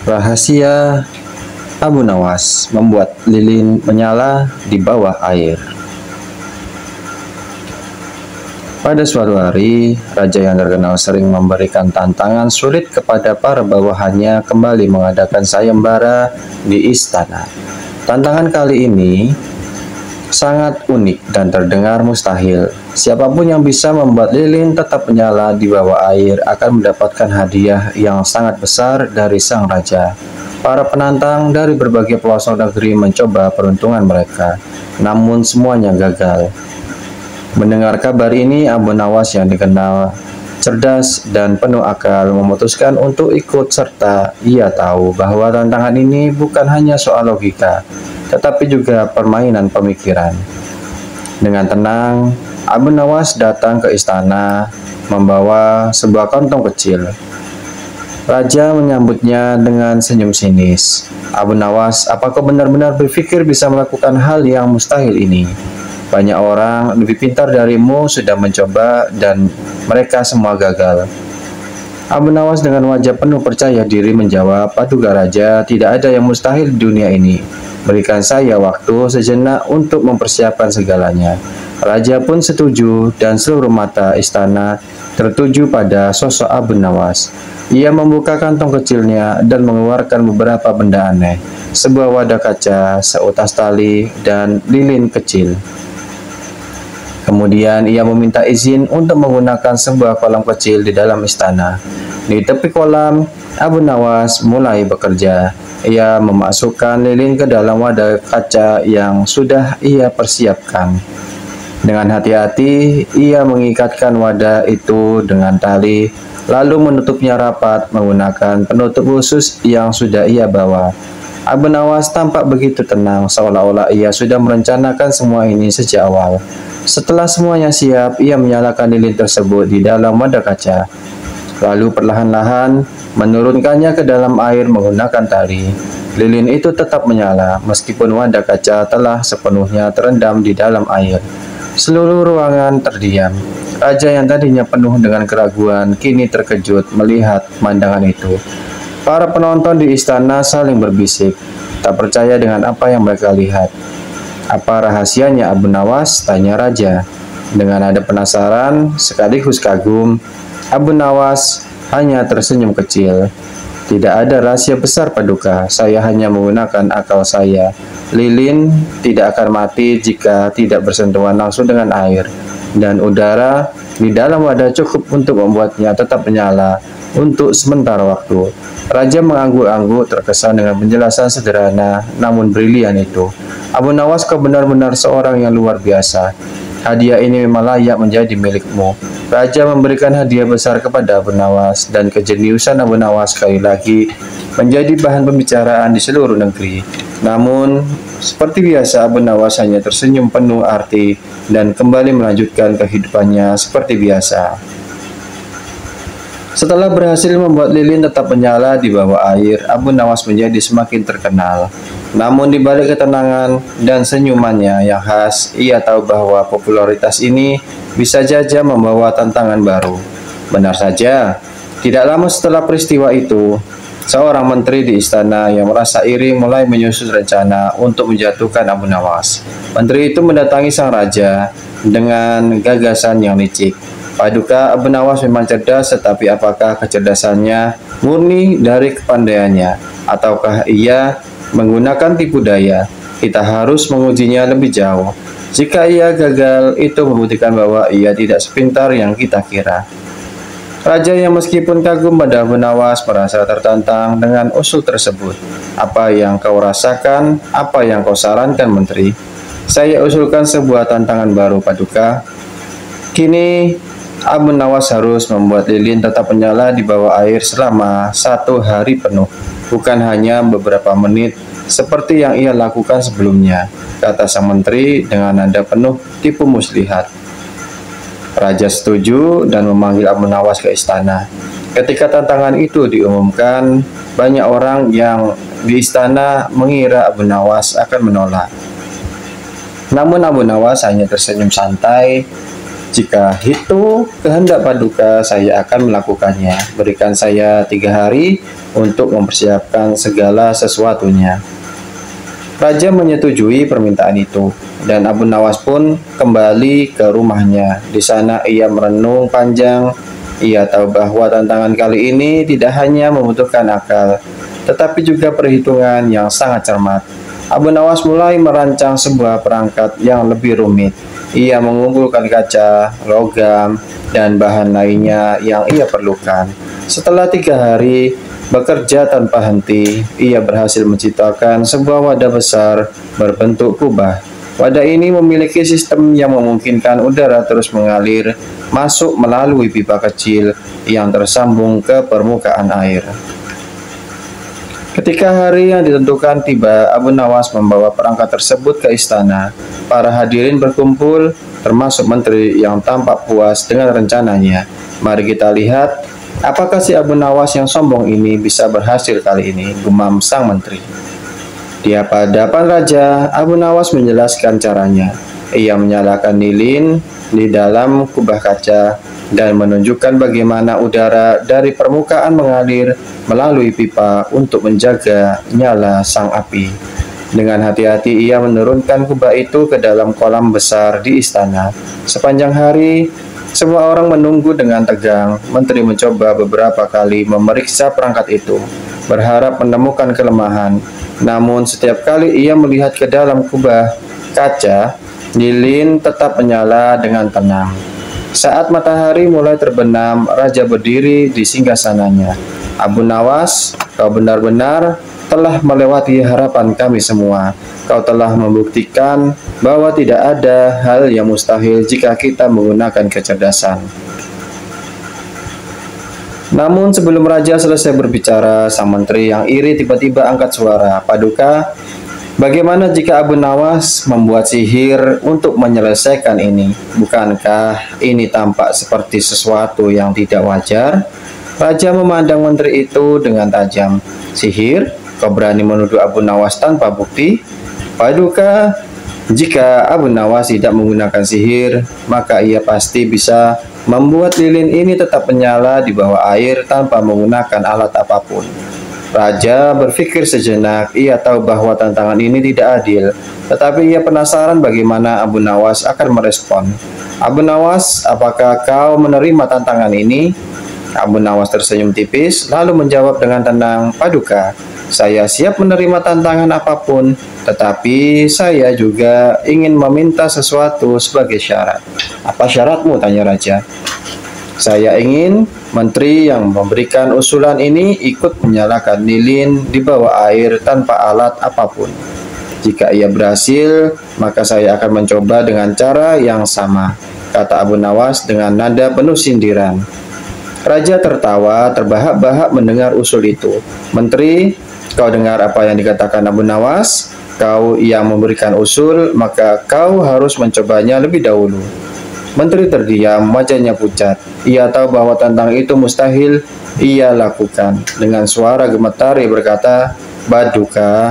Rahasia Abu Nawas membuat lilin menyala di bawah air. Pada suatu hari, raja yang terkenal sering memberikan tantangan sulit kepada para bawahannya kembali mengadakan sayembara di istana. Tantangan kali ini sangat unik dan terdengar mustahil. Siapapun yang bisa membuat lilin tetap menyala di bawah air akan mendapatkan hadiah yang sangat besar dari sang raja. Para penantang dari berbagai pelosok negeri mencoba peruntungan mereka, namun semuanya gagal. Mendengar kabar ini, Abu Nawas yang dikenal cerdas dan penuh akal memutuskan untuk ikut serta. Ia tahu bahwa tantangan ini bukan hanya soal logika, tetapi juga permainan pemikiran. Dengan tenang, Abu Nawas datang ke istana membawa sebuah kantong kecil. Raja menyambutnya dengan senyum sinis. Abu Nawas, apakah benar-benar berpikir bisa melakukan hal yang mustahil ini? Banyak orang lebih pintar darimu sudah mencoba dan mereka semua gagal. Abu Nawas dengan wajah penuh percaya diri menjawab, "Paduka Raja, tidak ada yang mustahil di dunia ini. Berikan saya waktu sejenak untuk mempersiapkan segalanya." Raja pun setuju dan seluruh mata istana tertuju pada sosok Abu Nawas. Ia membuka kantong kecilnya dan mengeluarkan beberapa benda aneh, sebuah wadah kaca, seutas tali, dan lilin kecil. Kemudian ia meminta izin untuk menggunakan sebuah kolam kecil di dalam istana. Di tepi kolam, Abu Nawas mulai bekerja. Ia memasukkan lilin ke dalam wadah kaca yang sudah ia persiapkan. Dengan hati-hati, ia mengikatkan wadah itu dengan tali, lalu menutupnya rapat menggunakan penutup khusus yang sudah ia bawa. Abu Nawas tampak begitu tenang, seolah-olah ia sudah merencanakan semua ini sejak awal. Setelah semuanya siap, ia menyalakan lilin tersebut di dalam wadah kaca, lalu perlahan-lahan menurunkannya ke dalam air menggunakan tali. Lilin itu tetap menyala, meskipun wadah kaca telah sepenuhnya terendam di dalam air. Seluruh ruangan terdiam. Raja yang tadinya penuh dengan keraguan, kini terkejut melihat pemandangan itu. Para penonton di istana saling berbisik, tak percaya dengan apa yang mereka lihat. "Apa rahasianya Abu Nawas?" tanya raja. Dengan nada penasaran sekaligus kagum, Abu Nawas hanya tersenyum kecil. "Tidak ada rahasia besar, Paduka. Saya hanya menggunakan akal saya. Lilin tidak akan mati jika tidak bersentuhan langsung dengan air, dan udara di dalam wadah cukup untuk membuatnya tetap menyala untuk sementara waktu." Raja mengangguk-angguk terkesan dengan penjelasan sederhana namun brilian itu. "Abu Nawas, kau benar-benar seorang yang luar biasa. Hadiah ini memang layak menjadi milikmu." Raja memberikan hadiah besar kepada Abu Nawas, dan kejeniusan Abu Nawas sekali lagi menjadi bahan pembicaraan di seluruh negeri. Namun, seperti biasa, Abu Nawas hanya tersenyum penuh arti dan kembali melanjutkan kehidupannya seperti biasa. Setelah berhasil membuat lilin tetap menyala di bawah air, Abu Nawas menjadi semakin terkenal. Namun di balik ketenangan dan senyumannya yang khas, ia tahu bahwa popularitas ini bisa saja membawa tantangan baru. Benar saja, tidak lama setelah peristiwa itu, seorang menteri di istana yang merasa iri mulai menyusun rencana untuk menjatuhkan Abu Nawas. Menteri itu mendatangi sang raja dengan gagasan yang licik. "Paduka, Abu Nawas memang cerdas, tetapi apakah kecerdasannya murni dari kepandaiannya, ataukah ia menggunakan tipu daya? Kita harus mengujinya lebih jauh. Jika ia gagal, itu membuktikan bahwa ia tidak sepintar yang kita kira." Raja yang meskipun kagum pada Abu Nawas merasa tertantang dengan usul tersebut. "Apa yang kau rasakan? Apa yang kau sarankan, Menteri?" "Saya usulkan sebuah tantangan baru, Paduka. Kini Abu Nawas harus membuat lilin tetap menyala di bawah air selama 1 hari penuh, bukan hanya beberapa menit seperti yang ia lakukan sebelumnya," kata sang menteri dengan nada penuh tipu muslihat. Raja setuju dan memanggil Abu Nawas ke istana. Ketika tantangan itu diumumkan, banyak orang yang di istana mengira Abu Nawas akan menolak. Namun Abu Nawas hanya tersenyum santai. Jika itu kehendak Paduka, saya akan melakukannya. Berikan saya 3 hari untuk mempersiapkan segala sesuatunya. Raja menyetujui permintaan itu, dan Abu Nawas pun kembali ke rumahnya. Di sana ia merenung panjang. Ia tahu bahwa tantangan kali ini tidak hanya membutuhkan akal, tetapi juga perhitungan yang sangat cermat. Abu Nawas mulai merancang sebuah perangkat yang lebih rumit. Ia mengumpulkan kaca, logam, dan bahan lainnya yang ia perlukan. Setelah 3 hari bekerja tanpa henti, ia berhasil menciptakan sebuah wadah besar berbentuk kubah. Wadah ini memiliki sistem yang memungkinkan udara terus mengalir masuk melalui pipa kecil yang tersambung ke permukaan air. Ketika hari yang ditentukan tiba, Abu Nawas membawa perangkat tersebut ke istana. Para hadirin berkumpul, termasuk menteri yang tampak puas dengan rencananya. Mari kita lihat, apakah si Abu Nawas yang sombong ini bisa berhasil kali ini, gumam sang menteri. Di hadapan raja, Abu Nawas menjelaskan caranya. Ia menyalakan lilin di dalam kubah kaca dan menunjukkan bagaimana udara dari permukaan mengalir melalui pipa untuk menjaga nyala sang api. Dengan hati-hati ia menurunkan kubah itu ke dalam kolam besar di istana. Sepanjang hari, semua orang menunggu dengan tegang. Menteri mencoba beberapa kali memeriksa perangkat itu, berharap menemukan kelemahan. Namun setiap kali ia melihat ke dalam kubah kaca, lilin tetap menyala dengan tenang. Saat matahari mulai terbenam, raja berdiri di singgasananya. Abu Nawas, kau benar-benar telah melewati harapan kami semua. Kau telah membuktikan bahwa tidak ada hal yang mustahil jika kita menggunakan kecerdasan. Namun sebelum raja selesai berbicara, sang menteri yang iri tiba-tiba angkat suara. Paduka, bagaimana jika Abu Nawas membuat sihir untuk menyelesaikan ini? Bukankah ini tampak seperti sesuatu yang tidak wajar? Raja memandang menteri itu dengan tajam. Sihir? Kau berani menuduh Abu Nawas tanpa bukti? Paduka, jika Abu Nawas tidak menggunakan sihir, maka ia pasti bisa membuat lilin ini tetap menyala di bawah air tanpa menggunakan alat apapun. Raja berpikir sejenak. Ia tahu bahwa tantangan ini tidak adil, tetapi ia penasaran bagaimana Abu Nawas akan merespon. Abu Nawas, apakah kau menerima tantangan ini? Abu Nawas tersenyum tipis, lalu menjawab dengan tenang, Paduka, saya siap menerima tantangan apapun, tetapi saya juga ingin meminta sesuatu sebagai syarat. Apa syaratmu? Tanya raja. Saya ingin menteri yang memberikan usulan ini ikut menyalakan lilin di bawah air tanpa alat apapun. Jika ia berhasil, maka saya akan mencoba dengan cara yang sama, kata Abu Nawas dengan nada penuh sindiran. Raja tertawa terbahak-bahak mendengar usul itu. Menteri, kau dengar apa yang dikatakan Abu Nawas? Kau yang memberikan usul, maka kau harus mencobanya lebih dahulu. Menteri terdiam, wajahnya pucat. Ia tahu bahwa tantangan itu mustahil ia lakukan. Dengan suara gemetar ia berkata, Paduka,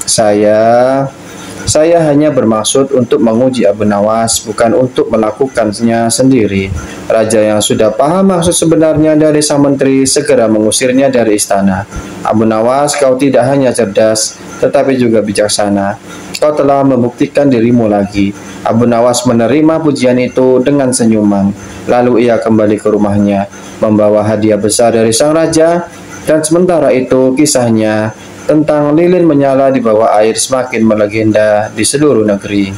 saya hanya bermaksud untuk menguji Abu Nawas, bukan untuk melakukannya sendiri. Raja yang sudah paham maksud sebenarnya dari sang menteri segera mengusirnya dari istana. Abu Nawas, kau tidak hanya cerdas, tetapi juga bijaksana. Kau telah membuktikan dirimu lagi. Abu Nawas menerima pujian itu dengan senyuman. Lalu ia kembali ke rumahnya, membawa hadiah besar dari sang raja, dan sementara itu kisahnya tentang lilin menyala di bawah air semakin melegenda di seluruh negeri.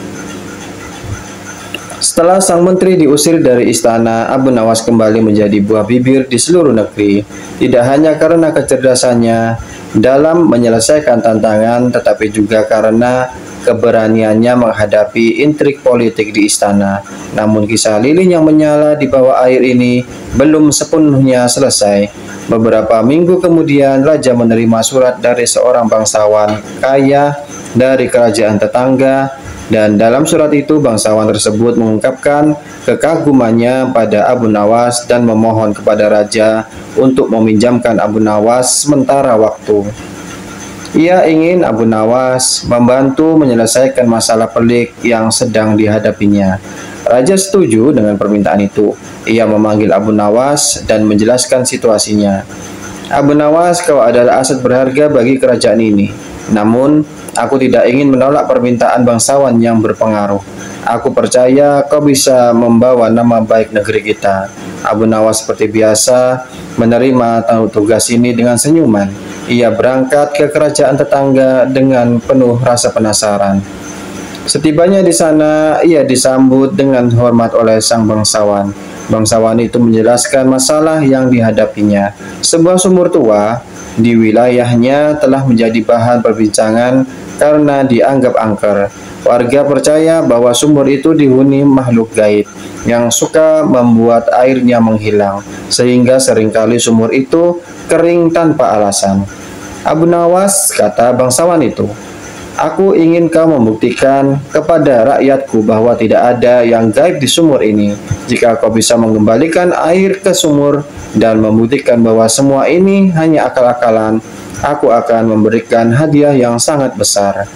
Setelah sang menteri diusir dari istana, Abu Nawas kembali menjadi buah bibir di seluruh negeri. Tidak hanya karena kecerdasannya dalam menyelesaikan tantangan, tetapi juga karena keberaniannya menghadapi intrik politik di istana. Namun kisah lilin yang menyala di bawah air ini belum sepenuhnya selesai. Beberapa minggu kemudian, raja menerima surat dari seorang bangsawan kaya dari kerajaan tetangga, dan dalam surat itu bangsawan tersebut mengungkapkan kekagumannya pada Abu Nawas dan memohon kepada raja untuk meminjamkan Abu Nawas sementara waktu. Ia ingin Abu Nawas membantu menyelesaikan masalah pelik yang sedang dihadapinya. Raja setuju dengan permintaan itu. Ia memanggil Abu Nawas dan menjelaskan situasinya. Abu Nawas, kau adalah aset berharga bagi kerajaan ini. Namun, aku tidak ingin menolak permintaan bangsawan yang berpengaruh. Aku percaya kau bisa membawa nama baik negeri kita. Abu Nawas seperti biasa menerima tugas ini dengan senyuman. Ia berangkat ke kerajaan tetangga dengan penuh rasa penasaran. Setibanya di sana, ia disambut dengan hormat oleh sang bangsawan. Bangsawan itu menjelaskan masalah yang dihadapinya. Sebuah sumur tua di wilayahnya telah menjadi bahan perbincangan karena dianggap angker. Warga percaya bahwa sumur itu dihuni makhluk gaib yang suka membuat airnya menghilang, sehingga seringkali sumur itu kering tanpa alasan. Abu Nawas, kata bangsawan itu, aku ingin kau membuktikan kepada rakyatku bahwa tidak ada yang gaib di sumur ini. Jika kau bisa mengembalikan air ke sumur dan membuktikan bahwa semua ini hanya akal-akalan, aku akan memberikan hadiah yang sangat besar.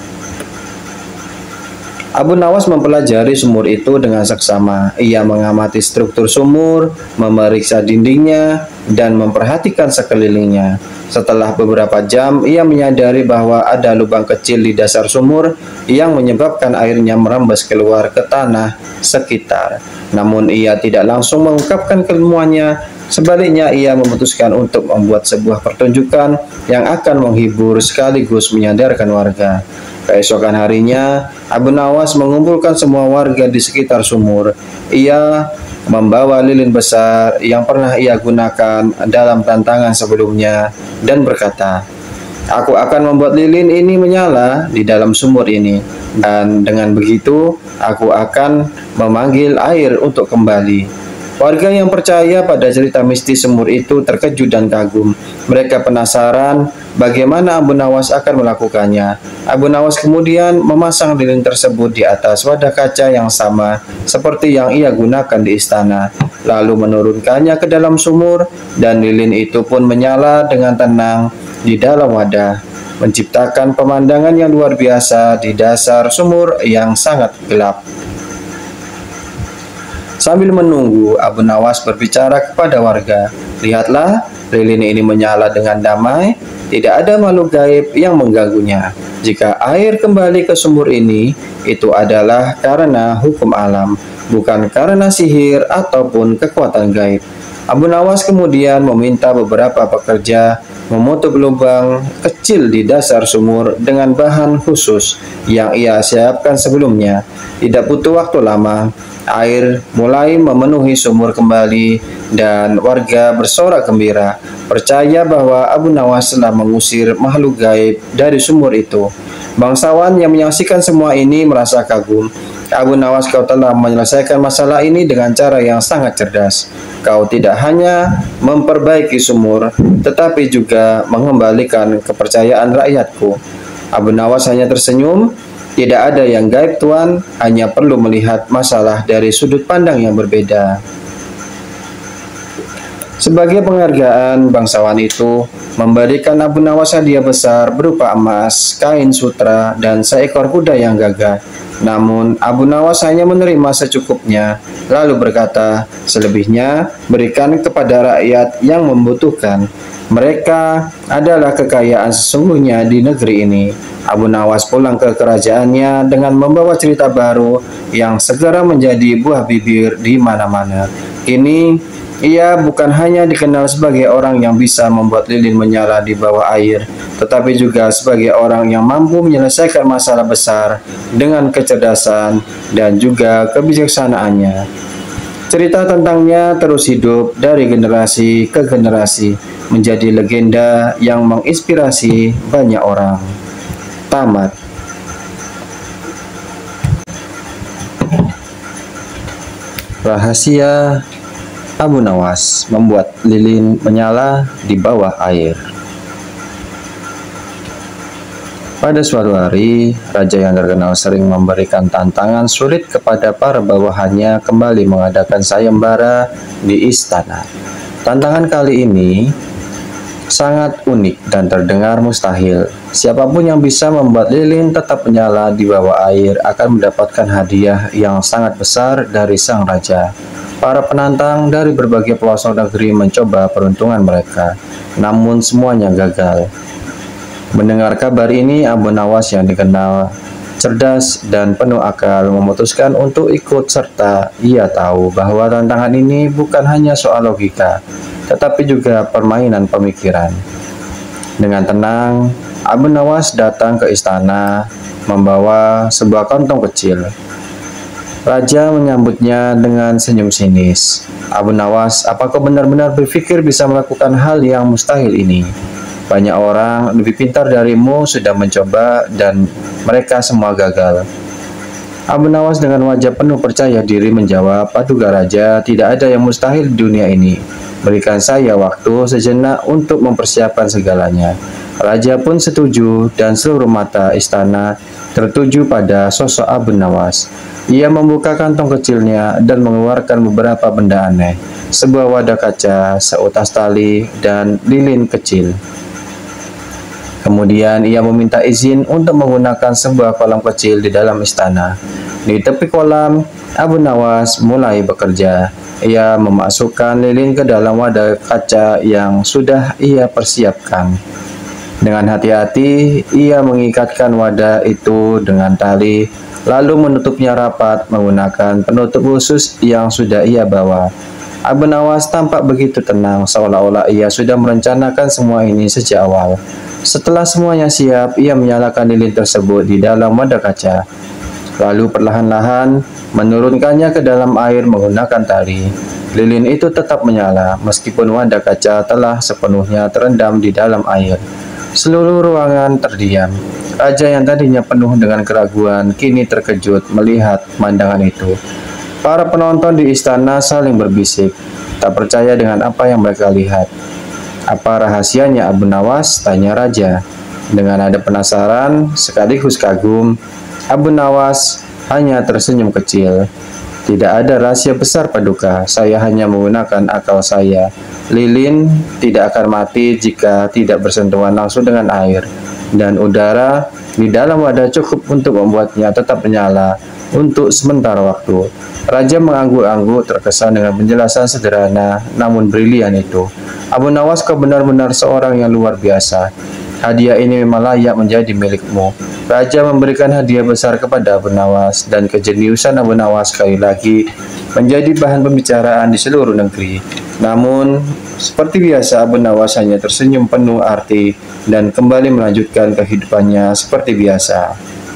Abu Nawas mempelajari sumur itu dengan seksama. Ia mengamati struktur sumur, memeriksa dindingnya, dan memperhatikan sekelilingnya. Setelah beberapa jam, ia menyadari bahwa ada lubang kecil di dasar sumur yang menyebabkan airnya merembes keluar ke tanah sekitar. Namun ia tidak langsung mengungkapkan keilmuannya. Sebaliknya, ia memutuskan untuk membuat sebuah pertunjukan yang akan menghibur sekaligus menyadarkan warga. Keesokan harinya, Abu Nawas mengumpulkan semua warga di sekitar sumur. Ia membawa lilin besar yang pernah ia gunakan dalam tantangan sebelumnya dan berkata, aku akan membuat lilin ini menyala di dalam sumur ini, dan dengan begitu aku akan memanggil air untuk kembali. Warga yang percaya pada cerita mistis sumur itu terkejut dan kagum. Mereka penasaran bagaimana Abu Nawas akan melakukannya. Abu Nawas kemudian memasang lilin tersebut di atas wadah kaca yang sama seperti yang ia gunakan di istana, lalu menurunkannya ke dalam sumur, dan lilin itu pun menyala dengan tenang di dalam wadah, menciptakan pemandangan yang luar biasa di dasar sumur yang sangat gelap. Sambil menunggu, Abu Nawas berbicara kepada warga. Lihatlah, lilin ini menyala dengan damai, tidak ada makhluk gaib yang mengganggunya. Jika air kembali ke sumur ini, itu adalah karena hukum alam, bukan karena sihir ataupun kekuatan gaib. Abu Nawas kemudian meminta beberapa pekerja menutup lubang kecil di dasar sumur dengan bahan khusus yang ia siapkan sebelumnya. Tidak butuh waktu lama, air mulai memenuhi sumur kembali dan warga bersorak gembira, percaya bahwa Abu Nawas telah mengusir makhluk gaib dari sumur itu. Bangsawan yang menyaksikan semua ini merasa kagum. Abu Nawas, kau telah menyelesaikan masalah ini dengan cara yang sangat cerdas. Kau tidak hanya memperbaiki sumur, tetapi juga mengembalikan kepercayaan rakyatku. Abu Nawas hanya tersenyum. Tidak ada yang gaib, Tuan, hanya perlu melihat masalah dari sudut pandang yang berbeda. Sebagai penghargaan, bangsawan itu memberikan Abu Nawas hadiah besar berupa emas, kain sutra, dan seekor kuda yang gagah. Namun, Abu Nawas hanya menerima secukupnya, lalu berkata, selebihnya berikan kepada rakyat yang membutuhkan. Mereka adalah kekayaan sesungguhnya di negeri ini. Abu Nawas pulang ke kerajaannya dengan membawa cerita baru yang segera menjadi buah bibir di mana-mana. Kini, ia bukan hanya dikenal sebagai orang yang bisa membuat lilin menyala di bawah air, tetapi juga sebagai orang yang mampu menyelesaikan masalah besar dengan kecerdasan dan juga kebijaksanaannya. Cerita tentangnya terus hidup dari generasi ke generasi, menjadi legenda yang menginspirasi banyak orang. Tamat. Rahasia Abu Nawas membuat lilin menyala di bawah air. Pada suatu hari, raja yang terkenal sering memberikan tantangan sulit kepada para bawahannya kembali mengadakan sayembara di istana. Tantangan kali ini sangat unik dan terdengar mustahil. Siapapun yang bisa membuat lilin tetap menyala di bawah air akan mendapatkan hadiah yang sangat besar dari sang raja. Para penantang dari berbagai pelosok negeri mencoba peruntungan mereka, namun semuanya gagal. Mendengar kabar ini, Abu Nawas yang dikenal cerdas dan penuh akal memutuskan untuk ikut serta. Ia tahu bahwa tantangan ini bukan hanya soal logika, tetapi juga permainan pemikiran. Dengan tenang, Abu Nawas datang ke istana membawa sebuah kantong kecil. Raja menyambutnya dengan senyum sinis. Abu Nawas, apakah benar-benar berpikir bisa melakukan hal yang mustahil ini? Banyak orang lebih pintar darimu sudah mencoba dan mereka semua gagal. Abu Nawas dengan wajah penuh percaya diri menjawab, Paduka Raja, tidak ada yang mustahil di dunia ini. Berikan saya waktu sejenak untuk mempersiapkan segalanya. Raja pun setuju dan seluruh mata istana tertuju pada sosok Abu Nawas. Ia membuka kantong kecilnya dan mengeluarkan beberapa benda aneh, sebuah wadah kaca, seutas tali, dan lilin kecil. Kemudian ia meminta izin untuk menggunakan sebuah kolam kecil di dalam istana. Di tepi kolam, Abu Nawas mulai bekerja. Ia memasukkan lilin ke dalam wadah kaca yang sudah ia persiapkan. Dengan hati-hati, ia mengikatkan wadah itu dengan tali, lalu menutupnya rapat menggunakan penutup khusus yang sudah ia bawa. Abu Nawas tampak begitu tenang, seolah-olah ia sudah merencanakan semua ini sejak awal. Setelah semuanya siap, ia menyalakan lilin tersebut di dalam wadah kaca, lalu perlahan-lahan menurunkannya ke dalam air menggunakan tali. Lilin itu tetap menyala, meskipun wadah kaca telah sepenuhnya terendam di dalam air. Seluruh ruangan terdiam. Raja yang tadinya penuh dengan keraguan, kini terkejut melihat pemandangan itu. Para penonton di istana saling berbisik, tak percaya dengan apa yang mereka lihat. Apa rahasianya Abu Nawas? Tanya Raja. Dengan nada penasaran sekaligus kagum, Abu Nawas hanya tersenyum kecil. Tidak ada rahasia besar, Paduka. Saya hanya menggunakan akal saya. Lilin tidak akan mati jika tidak bersentuhan langsung dengan air. Dan udara di dalam wadah cukup untuk membuatnya tetap menyala untuk sementara waktu. Raja mengangguk-angguk terkesan dengan penjelasan sederhana namun brilian itu. Abu Nawas, kau benar-benar seorang yang luar biasa. Hadiah ini memang layak menjadi milikmu. Raja memberikan hadiah besar kepada Abu Nawas dan kejeniusan Abu Nawas sekali lagi menjadi bahan pembicaraan di seluruh negeri. Namun, seperti biasa Abu Nawas hanya tersenyum penuh arti dan kembali melanjutkan kehidupannya seperti biasa.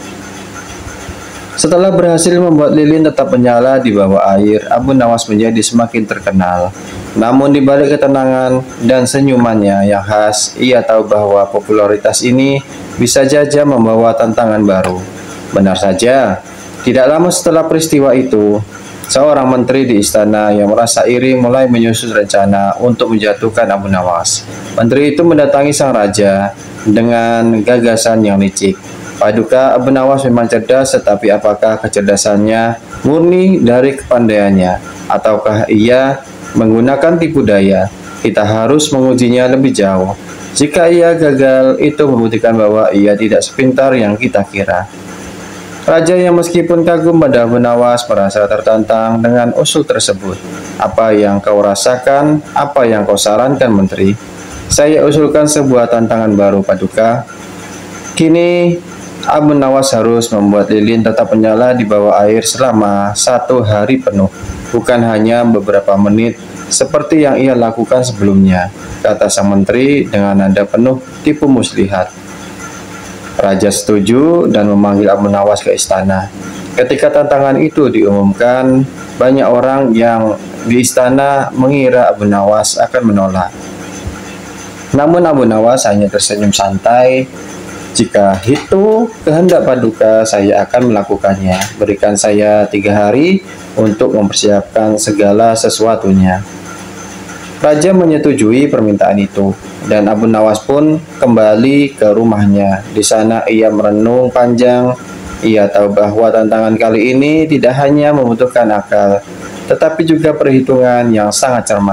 Setelah berhasil membuat lilin tetap menyala di bawah air, Abu Nawas menjadi semakin terkenal. Namun di balik ketenangan dan senyumannya yang khas, ia tahu bahwa popularitas ini bisa saja membawa tantangan baru. Benar saja, tidak lama setelah peristiwa itu, seorang menteri di istana yang merasa iri mulai menyusun rencana untuk menjatuhkan Abu Nawas. Menteri itu mendatangi sang raja dengan gagasan yang licik. Paduka, Abu Nawas memang cerdas, tetapi apakah kecerdasannya murni dari kepandaiannya, ataukah ia menggunakan tipu daya? Kita harus mengujinya lebih jauh. Jika ia gagal, itu membuktikan bahwa ia tidak sepintar yang kita kira. Raja yang meskipun kagum pada Abu Nawas merasa tertantang dengan usul tersebut. Apa yang kau rasakan? Apa yang kau sarankan, Menteri? Saya usulkan sebuah tantangan baru, Paduka. Kini Abu Nawas harus membuat lilin tetap menyala di bawah air selama 1 hari penuh, bukan hanya beberapa menit seperti yang ia lakukan sebelumnya, kata sang menteri dengan nada penuh tipu muslihat. Raja setuju dan memanggil Abu Nawas ke istana. Ketika tantangan itu diumumkan, banyak orang yang di istana mengira Abu Nawas akan menolak. Namun Abu Nawas hanya tersenyum santai. Jika itu kehendak Paduka, saya akan melakukannya. Berikan saya 3 hari untuk mempersiapkan segala sesuatunya. Raja menyetujui permintaan itu, dan Abu Nawas pun kembali ke rumahnya. Di sana ia merenung panjang. Ia tahu bahwa tantangan kali ini tidak hanya membutuhkan akal, tetapi juga perhitungan yang sangat cermat.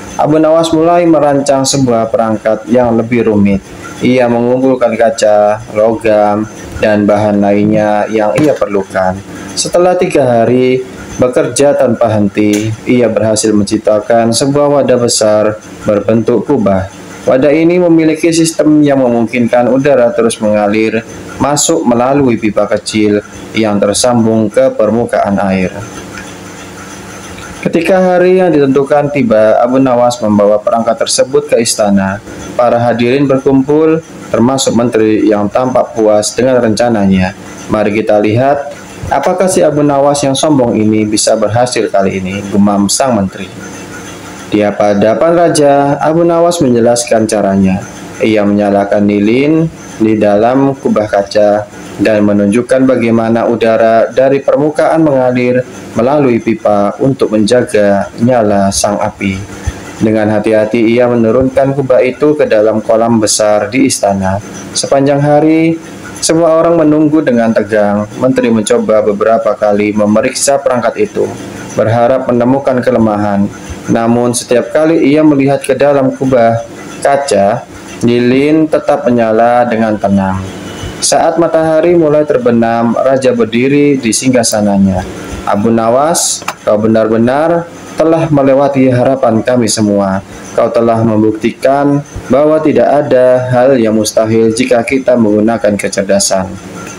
Abu Nawas mulai merancang sebuah perangkat yang lebih rumit. Ia mengumpulkan kaca, logam, dan bahan lainnya yang ia perlukan. Setelah 3 hari bekerja tanpa henti, ia berhasil menciptakan sebuah wadah besar berbentuk kubah. Wadah ini memiliki sistem yang memungkinkan udara terus mengalir masuk melalui pipa kecil yang tersambung ke permukaan air. Ketika hari yang ditentukan tiba, Abu Nawas membawa perangkat tersebut ke istana. Para hadirin berkumpul, termasuk menteri yang tampak puas dengan rencananya. Mari kita lihat, apakah si Abu Nawas yang sombong ini bisa berhasil kali ini, gumam sang menteri. Di hadapan raja, Abu Nawas menjelaskan caranya. Ia menyalakan lilin di dalam kubah kaca dan menunjukkan bagaimana udara dari permukaan mengalir melalui pipa untuk menjaga nyala sang api. Dengan hati-hati ia menurunkan kubah itu ke dalam kolam besar di istana. Sepanjang hari, semua orang menunggu dengan tegang. Menteri mencoba beberapa kali memeriksa perangkat itu, berharap menemukan kelemahan. Namun setiap kali ia melihat ke dalam kubah kaca, lilin tetap menyala dengan tenang. Saat matahari mulai terbenam, raja berdiri di singgasananya. Abu Nawas, kau benar-benar telah melewati harapan kami semua. Kau telah membuktikan bahwa tidak ada hal yang mustahil jika kita menggunakan kecerdasan.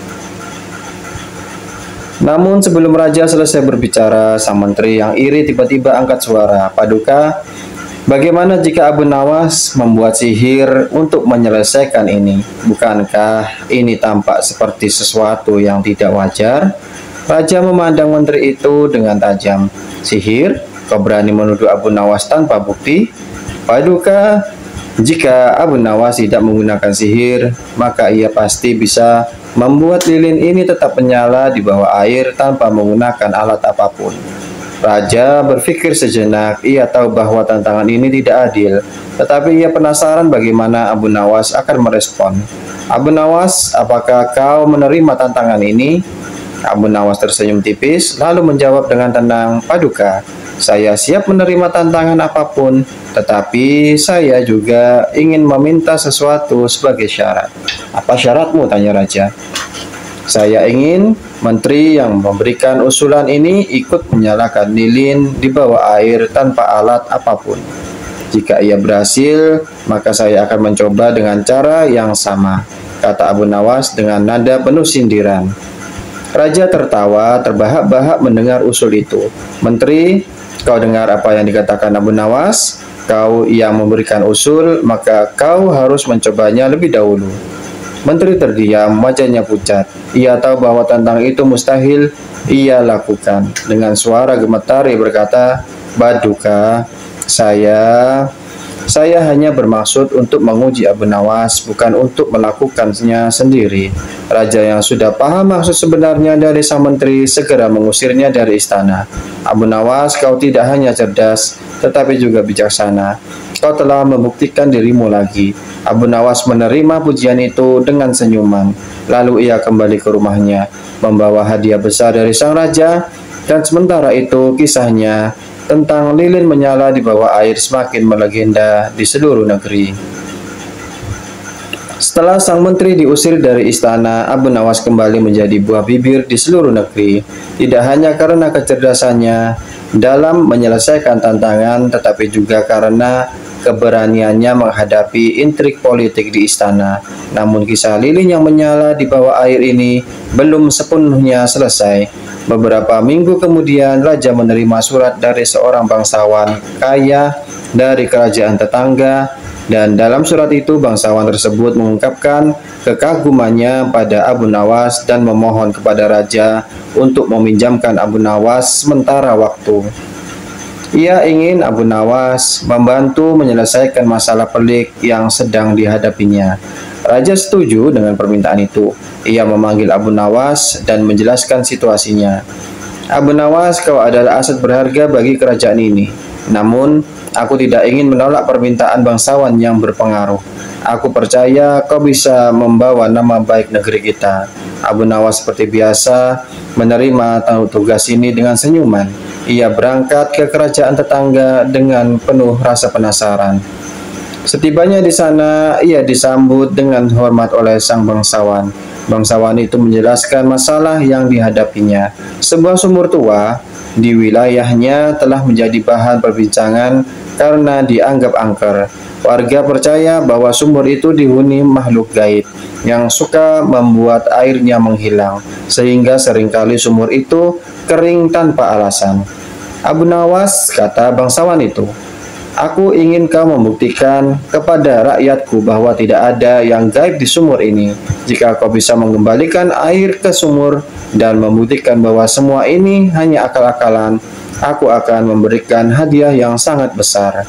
Namun sebelum raja selesai berbicara, sang menteri yang iri tiba-tiba angkat suara. Paduka, bagaimana jika Abu Nawas membuat sihir untuk menyelesaikan ini? Bukankah ini tampak seperti sesuatu yang tidak wajar? Raja memandang menteri itu dengan tajam. Sihir? Kau berani menuduh Abu Nawas tanpa bukti? Paduka, jika Abu Nawas tidak menggunakan sihir, maka ia pasti bisa membuat lilin ini tetap menyala di bawah air tanpa menggunakan alat apapun. Raja berpikir sejenak. Ia tahu bahwa tantangan ini tidak adil, tetapi ia penasaran bagaimana Abu Nawas akan merespon. Abu Nawas, apakah kau menerima tantangan ini? Abu Nawas tersenyum tipis, lalu menjawab dengan tenang, Paduka, saya siap menerima tantangan apapun, tetapi saya juga ingin meminta sesuatu sebagai syarat. Apa syaratmu? Tanya raja. Saya ingin menteri yang memberikan usulan ini ikut menyalakan lilin di bawah air tanpa alat apapun. Jika ia berhasil, maka saya akan mencoba dengan cara yang sama, kata Abu Nawas dengan nada penuh sindiran. Raja tertawa terbahak-bahak mendengar usul itu. Menteri, kau dengar apa yang dikatakan Abu Nawas? Kau yang memberikan usul, maka kau harus mencobanya lebih dahulu. Menteri terdiam, wajahnya pucat. Ia tahu bahwa tantangan itu mustahil ia lakukan. Dengan suara gemetar ia berkata, Paduka, saya hanya bermaksud untuk menguji Abu Nawas, bukan untuk melakukannya sendiri. Raja yang sudah paham maksud sebenarnya dari sang menteri segera mengusirnya dari istana. Abu Nawas, kau tidak hanya cerdas, tetapi juga bijaksana. Kau telah membuktikan dirimu lagi. Abu Nawas menerima pujian itu dengan senyuman. Lalu ia kembali ke rumahnya, membawa hadiah besar dari sang raja, dan sementara itu kisahnya tentang lilin menyala di bawah air semakin melegenda di seluruh negeri. Setelah sang menteri diusir dari istana, Abu Nawas kembali menjadi buah bibir di seluruh negeri. Tidak hanya karena kecerdasannya dalam menyelesaikan tantangan, tetapi juga karena keberaniannya menghadapi intrik politik di istana. Namun kisah lilin yang menyala di bawah air ini belum sepenuhnya selesai. Beberapa minggu kemudian, raja menerima surat dari seorang bangsawan kaya dari kerajaan tetangga, dan dalam surat itu bangsawan tersebut mengungkapkan kekagumannya pada Abu Nawas dan memohon kepada raja untuk meminjamkan Abu Nawas sementara waktu. Ia ingin Abu Nawas membantu menyelesaikan masalah pelik yang sedang dihadapinya. Raja setuju dengan permintaan itu. Ia memanggil Abu Nawas dan menjelaskan situasinya. Abu Nawas, kau adalah aset berharga bagi kerajaan ini. Namun, aku tidak ingin menolak permintaan bangsawan yang berpengaruh. Aku percaya kau bisa membawa nama baik negeri kita. Abu Nawas seperti biasa menerima tugas ini dengan senyuman. ia berangkat ke kerajaan tetangga dengan penuh rasa penasaran. Setibanya di sana, ia disambut dengan hormat oleh sang bangsawan. Bangsawan itu menjelaskan masalah yang dihadapinya. Sebuah sumur tua di wilayahnya telah menjadi bahan perbincangan karena dianggap angker. Warga percaya bahwa sumur itu dihuni makhluk gaib yang suka membuat airnya menghilang, sehingga seringkali sumur itu kering tanpa alasan. Abu Nawas, kata bangsawan itu, aku ingin kau membuktikan kepada rakyatku bahwa tidak ada yang gaib di sumur ini. Jika kau bisa mengembalikan air ke sumur dan membuktikan bahwa semua ini hanya akal-akalan, aku akan memberikan hadiah yang sangat besar.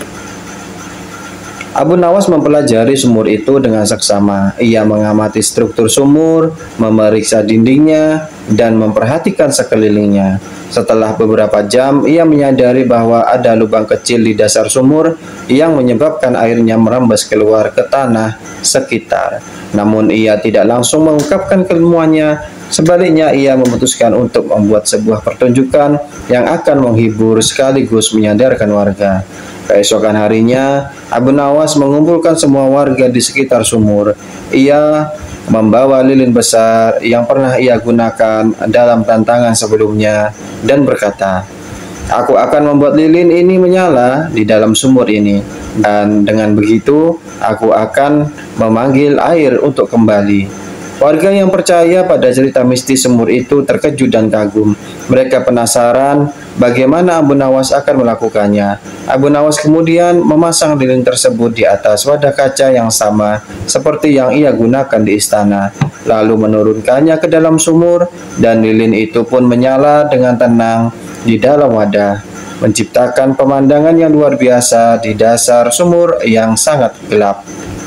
Abu Nawas mempelajari sumur itu dengan seksama. Ia mengamati struktur sumur, memeriksa dindingnya, dan memperhatikan sekelilingnya. Setelah beberapa jam, ia menyadari bahwa ada lubang kecil di dasar sumur yang menyebabkan airnya merembes keluar ke tanah sekitar. Namun ia tidak langsung mengungkapkan keilmuannya. Sebaliknya, ia memutuskan untuk membuat sebuah pertunjukan yang akan menghibur sekaligus menyadarkan warga. Keesokan harinya, Abu Nawas mengumpulkan semua warga di sekitar sumur. Ia membawa lilin besar yang pernah ia gunakan dalam tantangan sebelumnya dan berkata, aku akan membuat lilin ini menyala di dalam sumur ini, dan dengan begitu aku akan memanggil air untuk kembali. Warga yang percaya pada cerita mistis sumur itu terkejut dan kagum. Mereka penasaran bagaimana Abu Nawas akan melakukannya. Abu Nawas kemudian memasang lilin tersebut di atas wadah kaca yang sama seperti yang ia gunakan di istana, lalu menurunkannya ke dalam sumur, dan lilin itu pun menyala dengan tenang di dalam wadah, menciptakan pemandangan yang luar biasa di dasar sumur yang sangat gelap.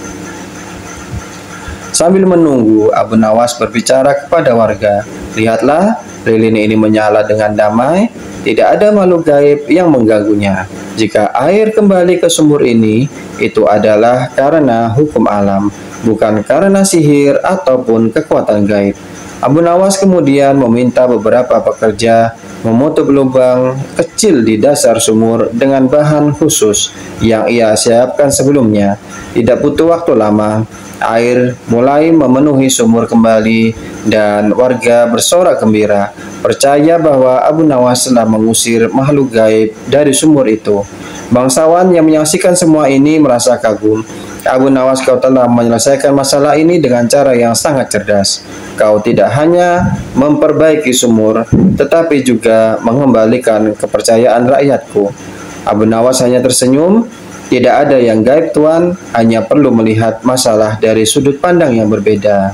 Sambil menunggu, Abu Nawas berbicara kepada warga, lihatlah, lilin ini menyala dengan damai, tidak ada makhluk gaib yang mengganggunya. Jika air kembali ke sumur ini, itu adalah karena hukum alam, bukan karena sihir ataupun kekuatan gaib. Abu Nawas kemudian meminta beberapa pekerja menutup lubang kecil di dasar sumur dengan bahan khusus yang ia siapkan sebelumnya. Tidak butuh waktu lama, air mulai memenuhi sumur kembali dan warga bersorak gembira, percaya bahwa Abu Nawas telah mengusir makhluk gaib dari sumur itu. Bangsawan yang menyaksikan semua ini merasa kagum. Abu Nawas, kau telah menyelesaikan masalah ini dengan cara yang sangat cerdas. Kau tidak hanya memperbaiki sumur, tetapi juga mengembalikan kepercayaan rakyatku. Abu Nawas hanya tersenyum. Tidak ada yang gaib, Tuan, hanya perlu melihat masalah dari sudut pandang yang berbeda.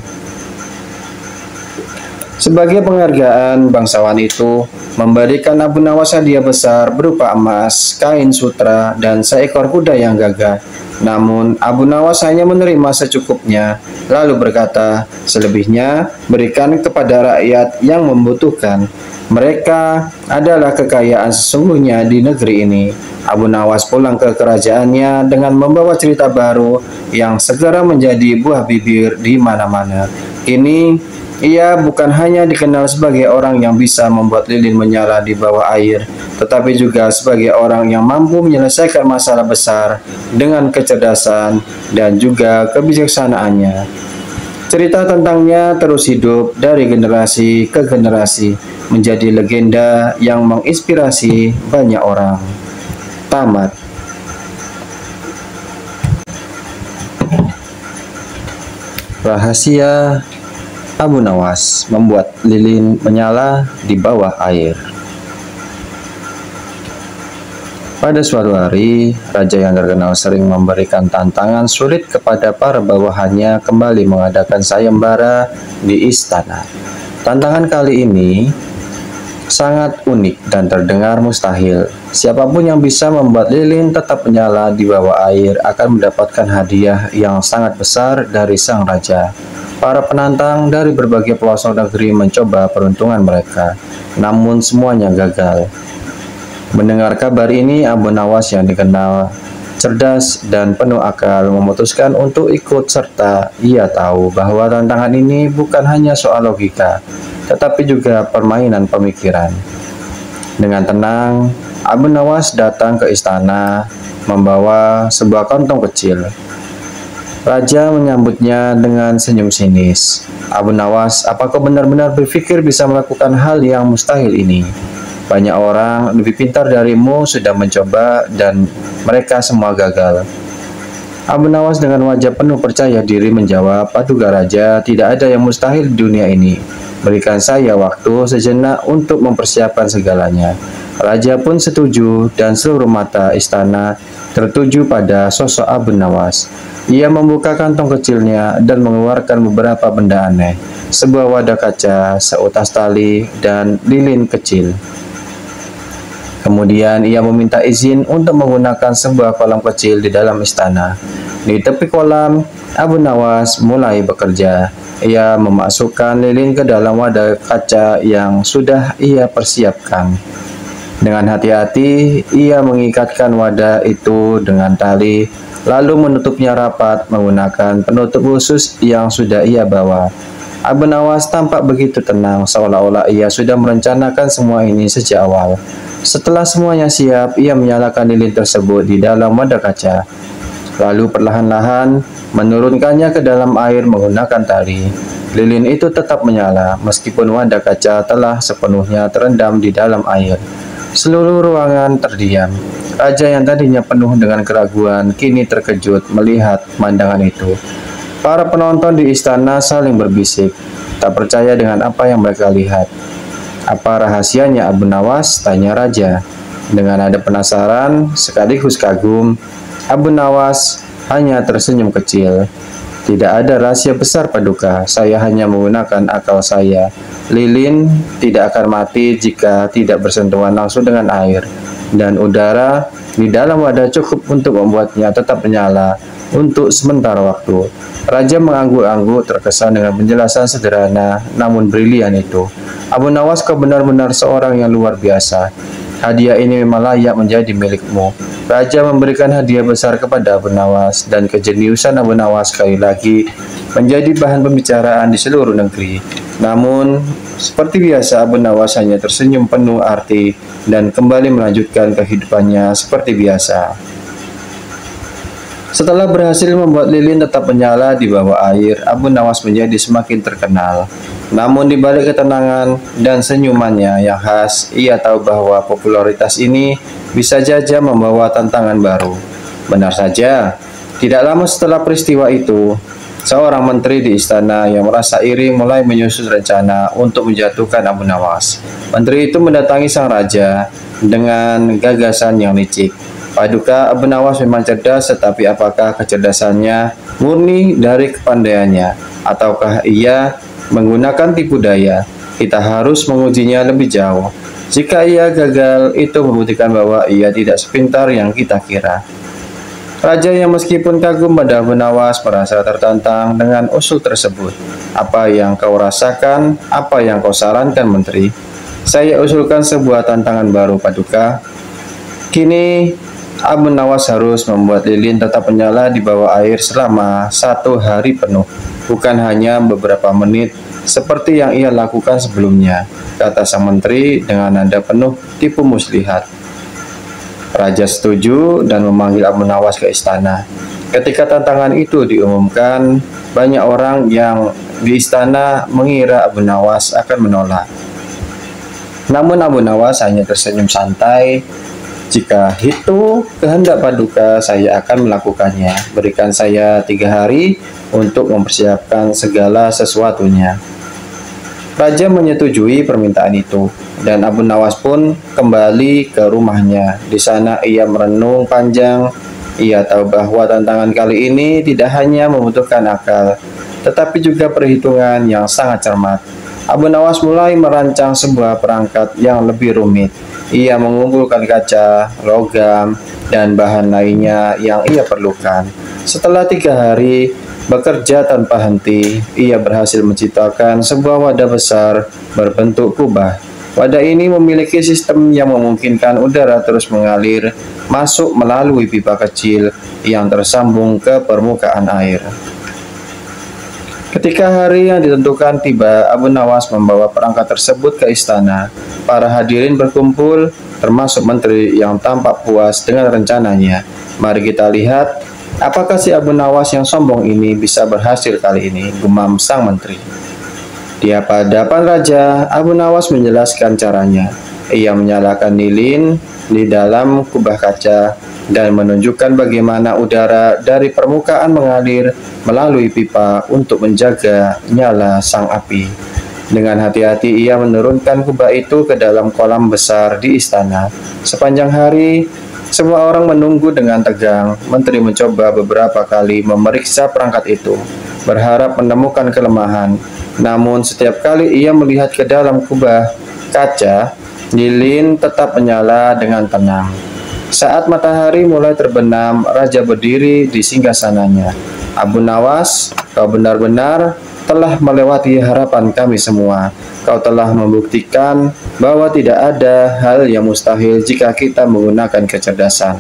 Sebagai penghargaan, bangsawan itu memberikan Abu Nawas hadiah besar berupa emas, kain sutra, dan seekor kuda yang gagah. Namun, Abu Nawas hanya menerima secukupnya, lalu berkata, selebihnya berikan kepada rakyat yang membutuhkan. Mereka adalah kekayaan sesungguhnya di negeri ini. Abu Nawas pulang ke kerajaannya dengan membawa cerita baru yang segera menjadi buah bibir di mana-mana. Kini, ia bukan hanya dikenal sebagai orang yang bisa membuat lilin menyala di bawah air, tetapi juga sebagai orang yang mampu menyelesaikan masalah besar dengan kecerdasan dan juga kebijaksanaannya. Cerita tentangnya terus hidup dari generasi ke generasi, menjadi legenda yang menginspirasi banyak orang. Tamat. Rahasia Abu Nawas membuat lilin menyala di bawah air. Pada suatu hari, raja yang terkenal sering memberikan tantangan sulit kepada para bawahannya kembali mengadakan sayembara di istana. Tantangan kali ini sangat unik dan terdengar mustahil. Siapapun yang bisa membuat lilin tetap menyala di bawah air akan mendapatkan hadiah yang sangat besar dari sang raja. Para penantang dari berbagai pelosok negeri mencoba peruntungan mereka, namun semuanya gagal. Mendengar kabar ini, Abu Nawas yang dikenal cerdas dan penuh akal memutuskan untuk ikut serta. Ia tahu bahwa tantangan ini bukan hanya soal logika, tetapi juga permainan pemikiran. Dengan tenang, Abu Nawas datang ke istana membawa sebuah kantong kecil. Raja menyambutnya dengan senyum sinis. Abu Nawas, apakah benar-benar berpikir bisa melakukan hal yang mustahil ini? Banyak orang lebih pintar darimu sudah mencoba dan mereka semua gagal. Abu Nawas dengan wajah penuh percaya diri menjawab, "Paduka Raja, tidak ada yang mustahil di dunia ini. Berikan saya waktu sejenak untuk mempersiapkan segalanya." Raja pun setuju dan seluruh mata istana tertuju pada sosok Abu Nawas. Ia membuka kantong kecilnya dan mengeluarkan beberapa benda aneh, sebuah wadah kaca, seutas tali, dan lilin kecil. Kemudian ia meminta izin untuk menggunakan sebuah kolam kecil di dalam istana. Di tepi kolam, Abu Nawas mulai bekerja. Ia memasukkan lilin ke dalam wadah kaca yang sudah ia persiapkan. Dengan hati-hati, ia mengikatkan wadah itu dengan tali, lalu menutupnya rapat menggunakan penutup khusus yang sudah ia bawa. Abu Nawas tampak begitu tenang, seolah-olah ia sudah merencanakan semua ini sejak awal. Setelah semuanya siap, ia menyalakan lilin tersebut di dalam wadah kaca, lalu perlahan-lahan menurunkannya ke dalam air menggunakan tali. Lilin itu tetap menyala, meskipun wadah kaca telah sepenuhnya terendam di dalam air. Seluruh ruangan terdiam. Raja yang tadinya penuh dengan keraguan, kini terkejut melihat pemandangan itu. Para penonton di istana saling berbisik, tak percaya dengan apa yang mereka lihat. "Apa rahasianya Abu Nawas?" tanya Raja. Dengan nada penasaran sekaligus kagum, Abu Nawas hanya tersenyum kecil. "Tidak ada rahasia besar, Paduka. Saya hanya menggunakan akal saya. Lilin tidak akan mati jika tidak bersentuhan langsung dengan air, dan udara di dalam wadah cukup untuk membuatnya tetap menyala untuk sementara waktu." Raja mengangguk-angguk terkesan dengan penjelasan sederhana namun brilian itu. "Abu Nawas, kau benar-benar seorang yang luar biasa. Hadiah ini memang layak menjadi milikmu." Raja memberikan hadiah besar kepada Abu Nawas, dan kejeniusan Abu Nawas sekali lagi menjadi bahan pembicaraan di seluruh negeri. Namun, seperti biasa, Abu Nawas hanya tersenyum penuh arti dan kembali melanjutkan kehidupannya seperti biasa. Setelah berhasil membuat lilin tetap menyala di bawah air, Abu Nawas menjadi semakin terkenal. Namun di balik ketenangan dan senyumannya yang khas, ia tahu bahwa popularitas ini bisa saja membawa tantangan baru. Benar saja, tidak lama setelah peristiwa itu, seorang menteri di istana yang merasa iri mulai menyusun rencana untuk menjatuhkan Abu Nawas. Menteri itu mendatangi sang raja dengan gagasan yang licik. "Paduka, Abu Nawas memang cerdas, tetapi apakah kecerdasannya murni dari kepandaiannya, ataukah ia menggunakan tipu daya? Kita harus mengujinya lebih jauh. Jika ia gagal, itu membuktikan bahwa ia tidak sepintar yang kita kira." Raja yang meskipun kagum pada Abu Nawas merasa tertantang dengan usul tersebut. "Apa yang kau rasakan? Apa yang kau sarankan, Menteri?" "Saya usulkan sebuah tantangan baru, Paduka. Kini Abu Nawas harus membuat lilin tetap menyala di bawah air selama 1 hari penuh, bukan hanya beberapa menit seperti yang ia lakukan sebelumnya," kata sang menteri dengan nada penuh tipu muslihat. Raja setuju dan memanggil Abu Nawas ke istana. Ketika tantangan itu diumumkan, banyak orang yang di istana mengira Abu Nawas akan menolak. Namun Abu Nawas hanya tersenyum santai. "Jika itu kehendak Paduka, saya akan melakukannya. Berikan saya 3 hari untuk mempersiapkan segala sesuatunya." Raja menyetujui permintaan itu, dan Abu Nawas pun kembali ke rumahnya. Di sana ia merenung panjang. Ia tahu bahwa tantangan kali ini tidak hanya membutuhkan akal, tetapi juga perhitungan yang sangat cermat. Abu Nawas mulai merancang sebuah perangkat yang lebih rumit. Ia mengumpulkan kaca, logam, dan bahan lainnya yang ia perlukan. Setelah 3 hari bekerja tanpa henti, ia berhasil menciptakan sebuah wadah besar berbentuk kubah. Wadah ini memiliki sistem yang memungkinkan udara terus mengalir masuk melalui pipa kecil yang tersambung ke permukaan air. Ketika hari yang ditentukan tiba, Abu Nawas membawa perangkat tersebut ke istana. Para hadirin berkumpul, termasuk menteri yang tampak puas dengan rencananya. Mari kita lihat, apakah si Abu Nawas yang sombong ini bisa berhasil kali ini, gumam sang menteri. Di hadapan raja, Abu Nawas menjelaskan caranya. Ia menyalakan lilin di dalam kubah kaca dan menunjukkan bagaimana udara dari permukaan mengalir melalui pipa untuk menjaga nyala sang api. Dengan hati-hati ia menurunkan kubah itu ke dalam kolam besar di istana. Sepanjang hari, semua orang menunggu dengan tegang. Menteri mencoba beberapa kali memeriksa perangkat itu, berharap menemukan kelemahan. Namun setiap kali ia melihat ke dalam kubah kaca, lilin tetap menyala dengan tenang. Saat matahari mulai terbenam, raja berdiri di singgasananya. Abu Nawas, kau benar-benar telah melewati harapan kami semua. Kau telah membuktikan bahwa tidak ada hal yang mustahil jika kita menggunakan kecerdasan.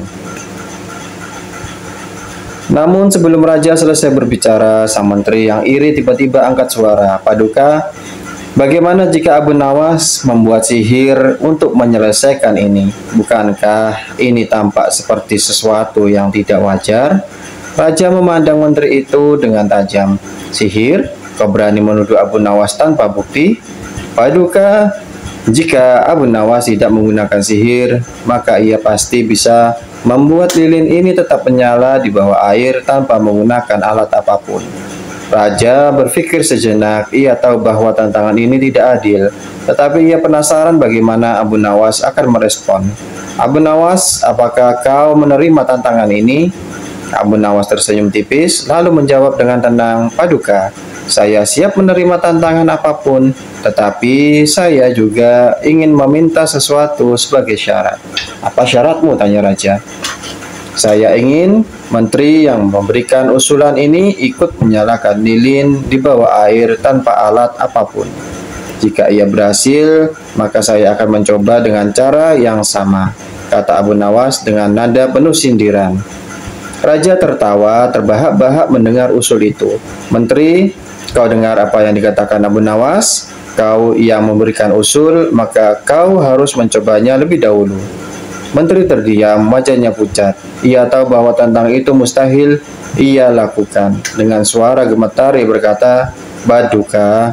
Namun sebelum raja selesai berbicara, sang menteri yang iri tiba-tiba angkat suara. Paduka, bagaimana jika Abu Nawas membuat sihir untuk menyelesaikan ini? Bukankah ini tampak seperti sesuatu yang tidak wajar? Raja memandang menteri itu dengan tajam. Sihir? Kau berani menuduh Abu Nawas tanpa bukti? Paduka, jika Abu Nawas tidak menggunakan sihir, maka ia pasti bisa membuat lilin ini tetap menyala di bawah air tanpa menggunakan alat apapun. Raja berpikir sejenak. Ia tahu bahwa tantangan ini tidak adil, tetapi ia penasaran bagaimana Abu Nawas akan merespon. Abu Nawas, apakah kau menerima tantangan ini? Abu Nawas tersenyum tipis, lalu menjawab dengan tenang, Paduka, saya siap menerima tantangan apapun, tetapi saya juga ingin meminta sesuatu sebagai syarat. Apa syaratmu? Tanya raja. Saya ingin menteri yang memberikan usulan ini ikut menyalakan lilin di bawah air tanpa alat apapun. Jika ia berhasil, maka saya akan mencoba dengan cara yang sama, kata Abu Nawas dengan nada penuh sindiran. Raja tertawa terbahak-bahak mendengar usul itu. Menteri, kau dengar apa yang dikatakan Abu Nawas? Kau yang memberikan usul, maka kau harus mencobanya lebih dahulu. Menteri terdiam, wajahnya pucat. Ia tahu bahwa tantangan itu mustahil ia lakukan. Dengan suara gemetar ia berkata, Paduka,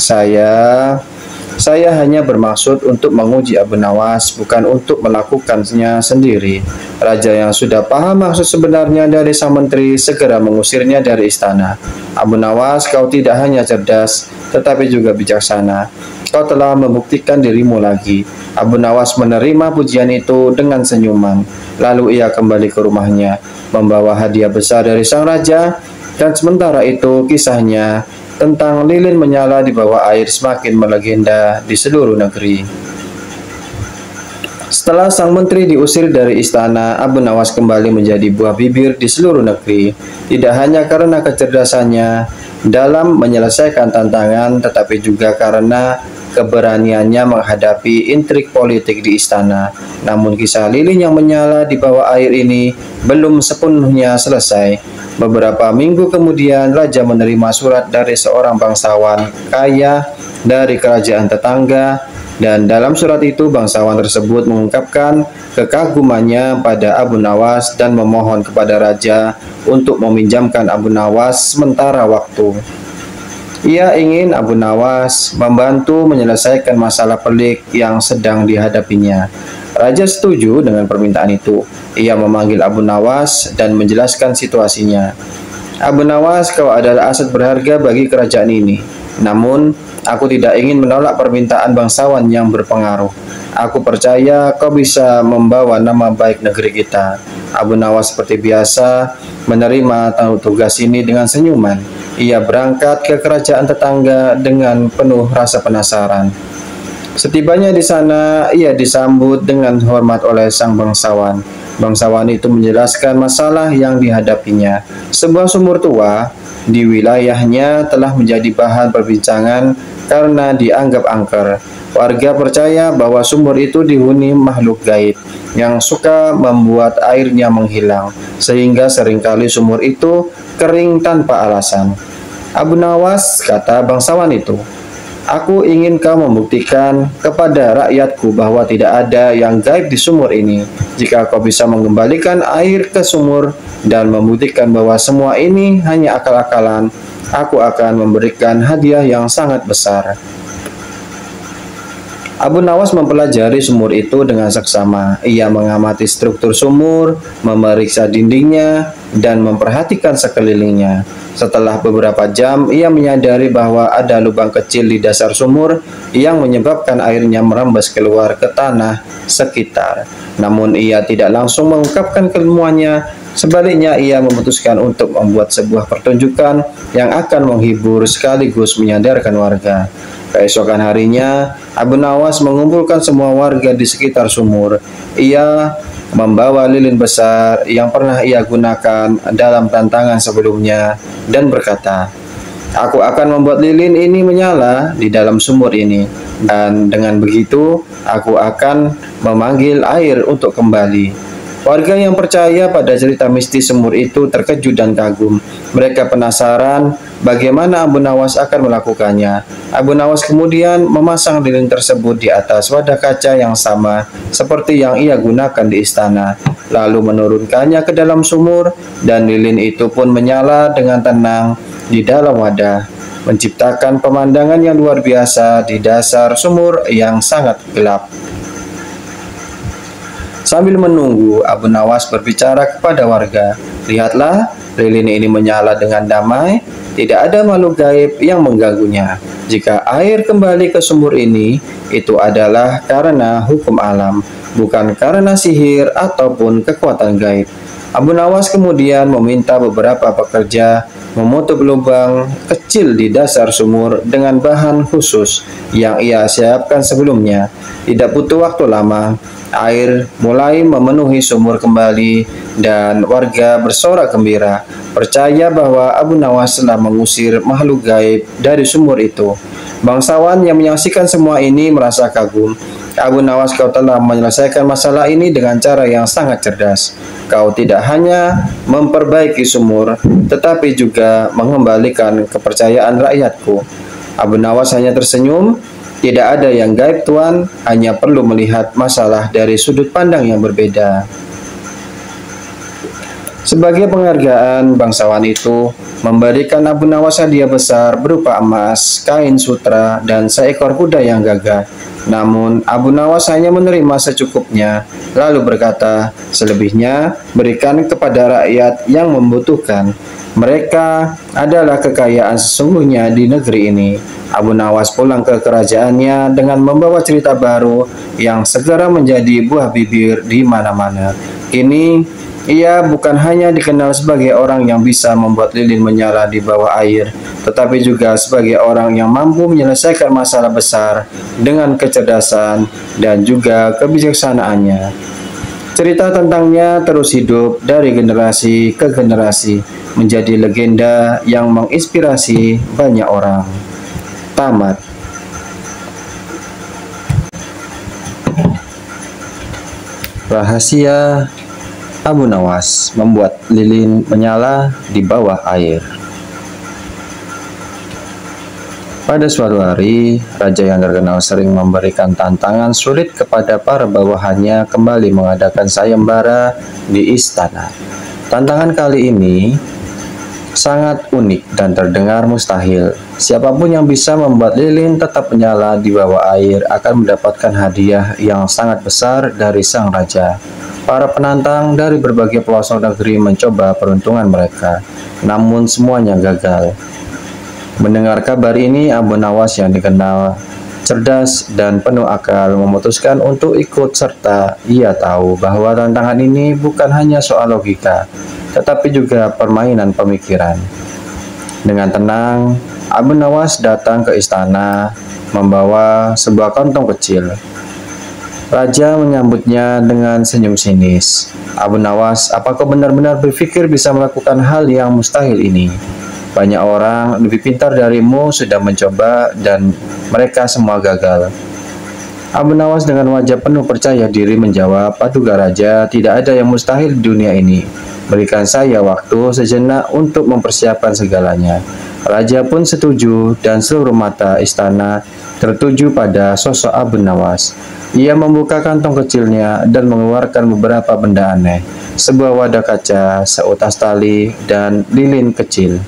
saya hanya bermaksud untuk menguji Abu Nawas, bukan untuk melakukannya sendiri. Raja yang sudah paham maksud sebenarnya dari sang menteri segera mengusirnya dari istana. Abu Nawas, kau tidak hanya cerdas, tetapi juga bijaksana. Kau telah membuktikan dirimu lagi. Abu Nawas menerima pujian itu dengan senyuman. Lalu ia kembali ke rumahnya, membawa hadiah besar dari sang raja, dan sementara itu kisahnya tentang lilin menyala di bawah air semakin melegenda di seluruh negeri. Setelah sang menteri diusir dari istana, Abu Nawas kembali menjadi buah bibir di seluruh negeri. Tidak hanya karena kecerdasannya dalam menyelesaikan tantangan, tetapi juga karena keberaniannya menghadapi intrik politik di istana. Namun kisah lilin yang menyala di bawah air ini belum sepenuhnya selesai. Beberapa minggu kemudian, raja menerima surat dari seorang bangsawan kaya dari kerajaan tetangga, dan dalam surat itu bangsawan tersebut mengungkapkan kekagumannya pada Abu Nawas dan memohon kepada raja untuk meminjamkan Abu Nawas sementara waktu. Ia ingin Abu Nawas membantu menyelesaikan masalah pelik yang sedang dihadapinya. Raja setuju dengan permintaan itu. Ia memanggil Abu Nawas dan menjelaskan situasinya. Abu Nawas, kau adalah aset berharga bagi kerajaan ini. Namun, aku tidak ingin menolak permintaan bangsawan yang berpengaruh. Aku percaya kau bisa membawa nama baik negeri kita. Abu Nawas seperti biasa menerima tugas ini dengan senyuman. Ia berangkat ke kerajaan tetangga dengan penuh rasa penasaran. Setibanya di sana, ia disambut dengan hormat oleh sang bangsawan. Bangsawan itu menjelaskan masalah yang dihadapinya. Sebuah sumur tua di wilayahnya telah menjadi bahan perbincangan karena dianggap angker. Warga percaya bahwa sumur itu dihuni makhluk gaib yang suka membuat airnya menghilang, sehingga seringkali sumur itu kering tanpa alasan. Abu Nawas, kata bangsawan itu, aku ingin kau membuktikan kepada rakyatku bahwa tidak ada yang gaib di sumur ini. Jika kau bisa mengembalikan air ke sumur dan membuktikan bahwa semua ini hanya akal-akalan, aku akan memberikan hadiah yang sangat besar. Abu Nawas mempelajari sumur itu dengan seksama. Ia mengamati struktur sumur, memeriksa dindingnya, dan memperhatikan sekelilingnya. Setelah beberapa jam, ia menyadari bahwa ada lubang kecil di dasar sumur yang menyebabkan airnya merembes keluar ke tanah sekitar. Namun ia tidak langsung mengungkapkan keilmuannya. Sebaliknya, ia memutuskan untuk membuat sebuah pertunjukan yang akan menghibur sekaligus menyadarkan warga. Keesokan harinya, Abu Nawas mengumpulkan semua warga di sekitar sumur. Ia membawa lilin besar yang pernah ia gunakan dalam tantangan sebelumnya dan berkata, aku akan membuat lilin ini menyala di dalam sumur ini, dan dengan begitu aku akan memanggil air untuk kembali. Warga yang percaya pada cerita mistis sumur itu terkejut dan kagum. Mereka penasaran bagaimana Abu Nawas akan melakukannya. Abu Nawas kemudian memasang lilin tersebut di atas wadah kaca yang sama seperti yang ia gunakan di istana, lalu menurunkannya ke dalam sumur, dan lilin itu pun menyala dengan tenang di dalam wadah, menciptakan pemandangan yang luar biasa di dasar sumur yang sangat gelap. Sambil menunggu, Abu Nawas berbicara kepada warga, lihatlah, lilin ini menyala dengan damai, tidak ada makhluk gaib yang mengganggunya. Jika air kembali ke sumur ini, itu adalah karena hukum alam, bukan karena sihir ataupun kekuatan gaib. Abu Nawas kemudian meminta beberapa pekerja menutup lubang kecil di dasar sumur dengan bahan khusus yang ia siapkan sebelumnya. Tidak butuh waktu lama, air mulai memenuhi sumur kembali dan warga bersorak gembira, percaya bahwa Abu Nawas telah mengusir makhluk gaib dari sumur itu. Bangsawan yang menyaksikan semua ini merasa kagum. Abu Nawas, kau telah menyelesaikan masalah ini dengan cara yang sangat cerdas. Kau tidak hanya memperbaiki sumur, tetapi juga mengembalikan kepercayaan rakyatku. Abu Nawas hanya tersenyum. Tidak ada yang gaib, Tuan, hanya perlu melihat masalah dari sudut pandang yang berbeda. Sebagai penghargaan, bangsawan itu memberikan Abu Nawas hadiah besar berupa emas, kain sutra, dan seekor kuda yang gagah. Namun, Abu Nawas hanya menerima secukupnya, lalu berkata, selebihnya berikan kepada rakyat yang membutuhkan. Mereka adalah kekayaan sesungguhnya di negeri ini. Abu Nawas pulang ke kerajaannya dengan membawa cerita baru yang segera menjadi buah bibir di mana-mana. Kini, ia bukan hanya dikenal sebagai orang yang bisa membuat lilin menyala di bawah air, tetapi juga sebagai orang yang mampu menyelesaikan masalah besar dengan kecerdasan dan juga kebijaksanaannya. Cerita tentangnya terus hidup dari generasi ke generasi, menjadi legenda yang menginspirasi banyak orang. Tamat. Rahasia Abu Nawas membuat lilin menyala di bawah air. Pada suatu hari, raja yang terkenal sering memberikan tantangan sulit kepada para bawahannya kembali mengadakan sayembara di istana. Tantangan kali ini sangat unik dan terdengar mustahil. Siapapun yang bisa membuat lilin tetap menyala di bawah air akan mendapatkan hadiah yang sangat besar dari sang raja. Para penantang dari berbagai pelosok negeri mencoba peruntungan mereka, namun semuanya gagal. Mendengar kabar ini, Abu Nawas yang dikenal cerdas dan penuh akal memutuskan untuk ikut serta. Ia tahu bahwa tantangan ini bukan hanya soal logika, tetapi juga permainan pemikiran. Dengan tenang, Abu Nawas datang ke istana membawa sebuah kantong kecil. Raja menyambutnya dengan senyum sinis. Abu Nawas, apa kau benar-benar berpikir bisa melakukan hal yang mustahil ini? Banyak orang lebih pintar darimu sudah mencoba dan mereka semua gagal. Abu Nawas dengan wajah penuh percaya diri menjawab, "Paduka Raja, tidak ada yang mustahil di dunia ini. Berikan saya waktu sejenak untuk mempersiapkan segalanya." Raja pun setuju dan seluruh mata istana tertuju pada sosok Abu Nawas. Ia membuka kantong kecilnya dan mengeluarkan beberapa benda aneh, sebuah wadah kaca, seutas tali, dan lilin kecil.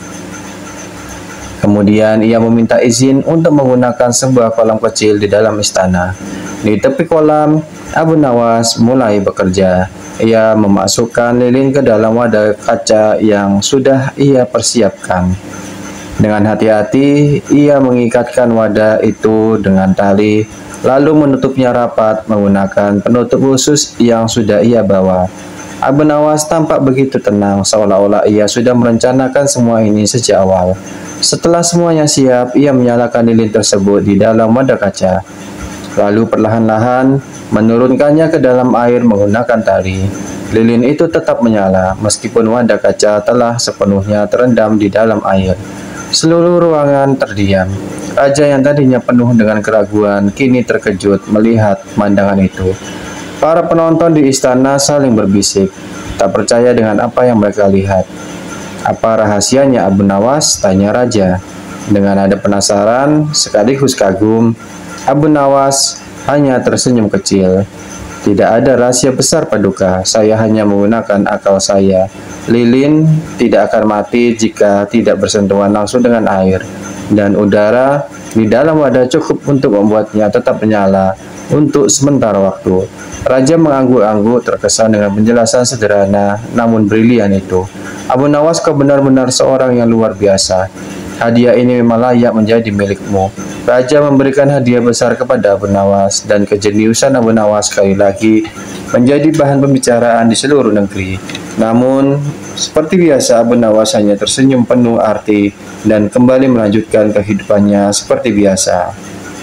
Kemudian ia meminta izin untuk menggunakan sebuah kolam kecil di dalam istana. Di tepi kolam, Abu Nawas mulai bekerja. Ia memasukkan lilin ke dalam wadah kaca yang sudah ia persiapkan. Dengan hati-hati, ia mengikatkan wadah itu dengan tali, lalu menutupnya rapat menggunakan penutup khusus yang sudah ia bawa. Abu Nawas tampak begitu tenang, seolah-olah ia sudah merencanakan semua ini sejak awal. Setelah semuanya siap, ia menyalakan lilin tersebut di dalam wadah kaca, lalu perlahan-lahan menurunkannya ke dalam air menggunakan tali. Lilin itu tetap menyala, meskipun wadah kaca telah sepenuhnya terendam di dalam air. Seluruh ruangan terdiam. Raja yang tadinya penuh dengan keraguan, kini terkejut melihat pemandangan itu. Para penonton di istana saling berbisik, tak percaya dengan apa yang mereka lihat. "Apa rahasianya Abu Nawas?" tanya Raja. Dengan nada penasaran sekaligus kagum, Abu Nawas hanya tersenyum kecil. "Tidak ada rahasia besar, Paduka. Saya hanya menggunakan akal saya. Lilin tidak akan mati jika tidak bersentuhan langsung dengan air, dan udara di dalam wadah cukup untuk membuatnya tetap menyala untuk sementara waktu." Raja mengangguk-angguk terkesan dengan penjelasan sederhana namun brilian itu. "Abu Nawas, kau benar-benar seorang yang luar biasa. Hadiah ini memang layak menjadi milikmu." Raja memberikan hadiah besar kepada Abu Nawas, dan kejeniusan Abu Nawas sekali lagi menjadi bahan pembicaraan di seluruh negeri. Namun, seperti biasa, Abu Nawas hanya tersenyum penuh arti dan kembali melanjutkan kehidupannya seperti biasa.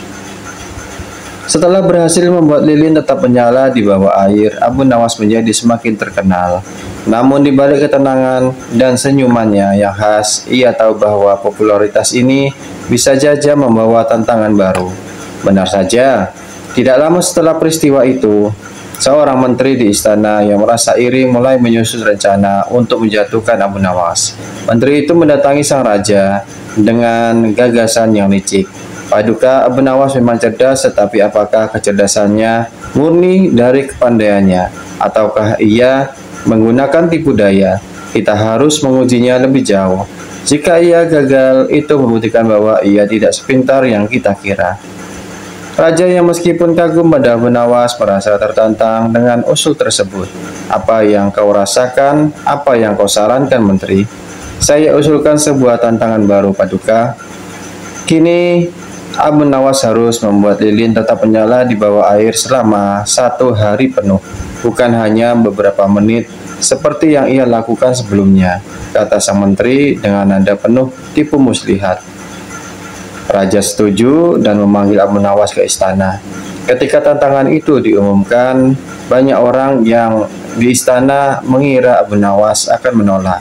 Setelah berhasil membuat lilin tetap menyala di bawah air, Abu Nawas menjadi semakin terkenal. Namun di balik ketenangan dan senyumannya yang khas, ia tahu bahwa popularitas ini bisa saja membawa tantangan baru. Benar saja, tidak lama setelah peristiwa itu, seorang menteri di istana yang merasa iri mulai menyusun rencana untuk menjatuhkan Abu Nawas. Menteri itu mendatangi sang raja dengan gagasan yang licik. "Paduka, Abu Nawas memang cerdas, tetapi apakah kecerdasannya murni dari kepandaiannya, ataukah ia menggunakan tipu daya? Kita harus mengujinya lebih jauh. Jika ia gagal, itu membuktikan bahwa ia tidak sepintar yang kita kira." Raja yang meskipun kagum pada Abu Nawas merasa tertantang dengan usul tersebut. "Apa yang kau rasakan? Apa yang kau sarankan, Menteri?" "Saya usulkan sebuah tantangan baru, Paduka. Kini Abu Nawas harus membuat lilin tetap menyala di bawah air selama 1 hari penuh, bukan hanya beberapa menit seperti yang ia lakukan sebelumnya," kata sang menteri dengan nada penuh tipu muslihat. Raja setuju dan memanggil Abu Nawas ke istana. Ketika tantangan itu diumumkan, banyak orang yang di istana mengira Abu Nawas akan menolak.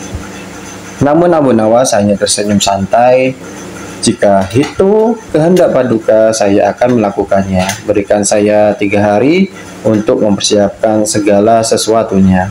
Namun Abu Nawas hanya tersenyum santai. "Jika itu kehendak Paduka, saya akan melakukannya. Berikan saya 3 hari untuk mempersiapkan segala sesuatunya."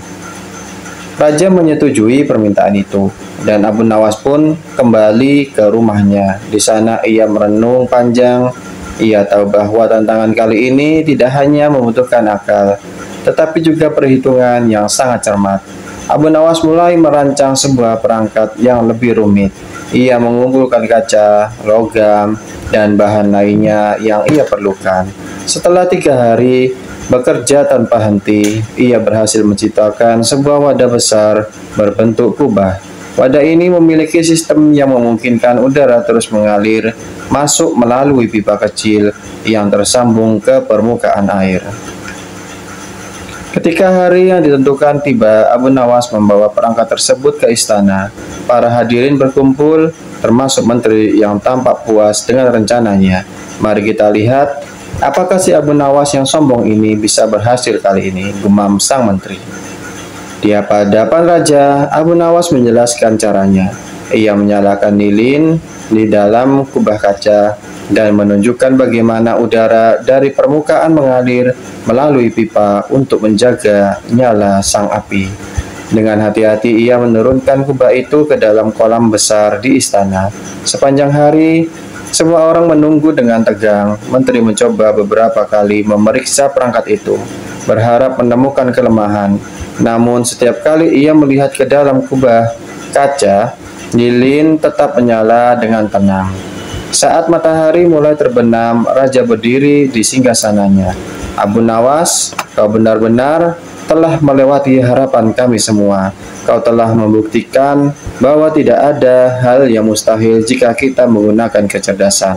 Raja menyetujui permintaan itu, dan Abu Nawas pun kembali ke rumahnya. Di sana ia merenung panjang. Ia tahu bahwa tantangan kali ini tidak hanya membutuhkan akal, tetapi juga perhitungan yang sangat cermat. Abu Nawas mulai merancang sebuah perangkat yang lebih rumit. Ia mengumpulkan kaca, logam, dan bahan lainnya yang ia perlukan. Setelah 3 hari bekerja tanpa henti, ia berhasil menciptakan sebuah wadah besar berbentuk kubah. Wadah ini memiliki sistem yang memungkinkan udara terus mengalir masuk melalui pipa kecil yang tersambung ke permukaan air. Ketika hari yang ditentukan tiba, Abu Nawas membawa perangkat tersebut ke istana. Para hadirin berkumpul, termasuk menteri yang tampak puas dengan rencananya. "Mari kita lihat apakah si Abu Nawas yang sombong ini bisa berhasil kali ini," gumam sang menteri. Di hadapan raja, Abu Nawas menjelaskan caranya. Ia menyalakan lilin di dalam kubah kaca dan menunjukkan bagaimana udara dari permukaan mengalir melalui pipa untuk menjaga nyala sang api. Dengan hati-hati ia menurunkan kubah itu ke dalam kolam besar di istana. Sepanjang hari, semua orang menunggu dengan tegang. Menteri mencoba beberapa kali memeriksa perangkat itu, berharap menemukan kelemahan. Namun setiap kali ia melihat ke dalam kubah kaca, lilin tetap menyala dengan tenang. Saat matahari mulai terbenam, raja berdiri di singgasananya. Abu Nawas, kau benar-benar telah melewati harapan kami semua. Kau telah membuktikan bahwa tidak ada hal yang mustahil jika kita menggunakan kecerdasan.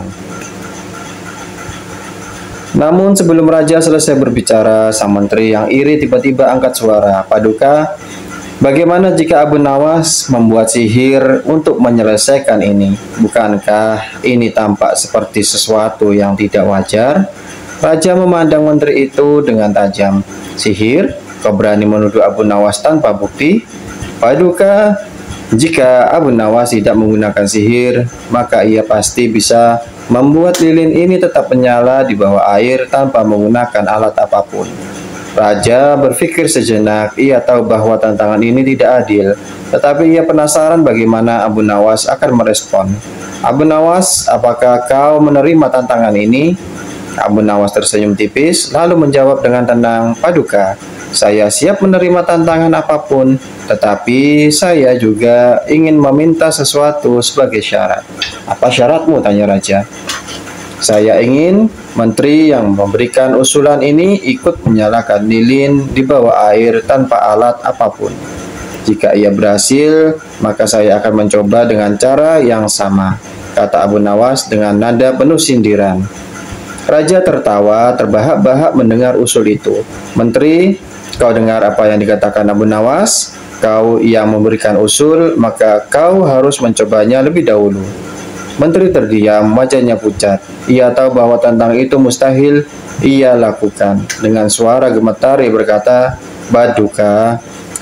Namun sebelum raja selesai berbicara, sang menteri yang iri tiba-tiba angkat suara. Paduka, bagaimana jika Abu Nawas membuat sihir untuk menyelesaikan ini? Bukankah ini tampak seperti sesuatu yang tidak wajar? Raja memandang menteri itu dengan tajam. Sihir? Kau berani menuduh Abu Nawas tanpa bukti? Paduka, jika Abu Nawas tidak menggunakan sihir, maka ia pasti bisa membuat lilin ini tetap menyala di bawah air tanpa menggunakan alat apapun. Raja berpikir sejenak. Ia tahu bahwa tantangan ini tidak adil, tetapi ia penasaran bagaimana Abu Nawas akan merespon. Abu Nawas, apakah kau menerima tantangan ini? Abu Nawas tersenyum tipis, lalu menjawab dengan tenang, Paduka, saya siap menerima tantangan apapun, tetapi saya juga ingin meminta sesuatu sebagai syarat. Apa syaratmu? Tanya raja. Saya ingin menteri yang memberikan usulan ini ikut menyalakan lilin di bawah air tanpa alat apapun. Jika ia berhasil, maka saya akan mencoba dengan cara yang sama, kata Abu Nawas dengan nada penuh sindiran. Raja tertawa terbahak-bahak mendengar usul itu. Menteri, kau dengar apa yang dikatakan Abu Nawas? Kau yang memberikan usul, maka kau harus mencobanya lebih dahulu. Menteri terdiam, wajahnya pucat. Ia tahu bahwa tantangan itu mustahil ia lakukan. Dengan suara gemetar ia berkata, Paduka,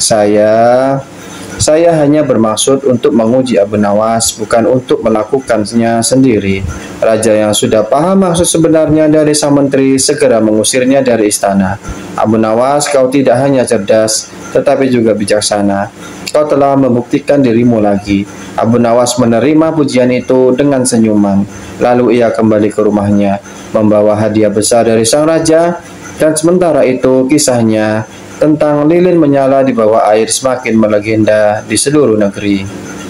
saya hanya bermaksud untuk menguji Abu Nawas, bukan untuk melakukannya sendiri. Raja yang sudah paham maksud sebenarnya dari sang menteri segera mengusirnya dari istana. Abu Nawas, kau tidak hanya cerdas, tetapi juga bijaksana. Kau telah membuktikan dirimu lagi. Abu Nawas menerima pujian itu dengan senyuman. Lalu ia kembali ke rumahnya, membawa hadiah besar dari sang raja, dan sementara itu kisahnya tentang lilin menyala di bawah air semakin melegenda di seluruh negeri.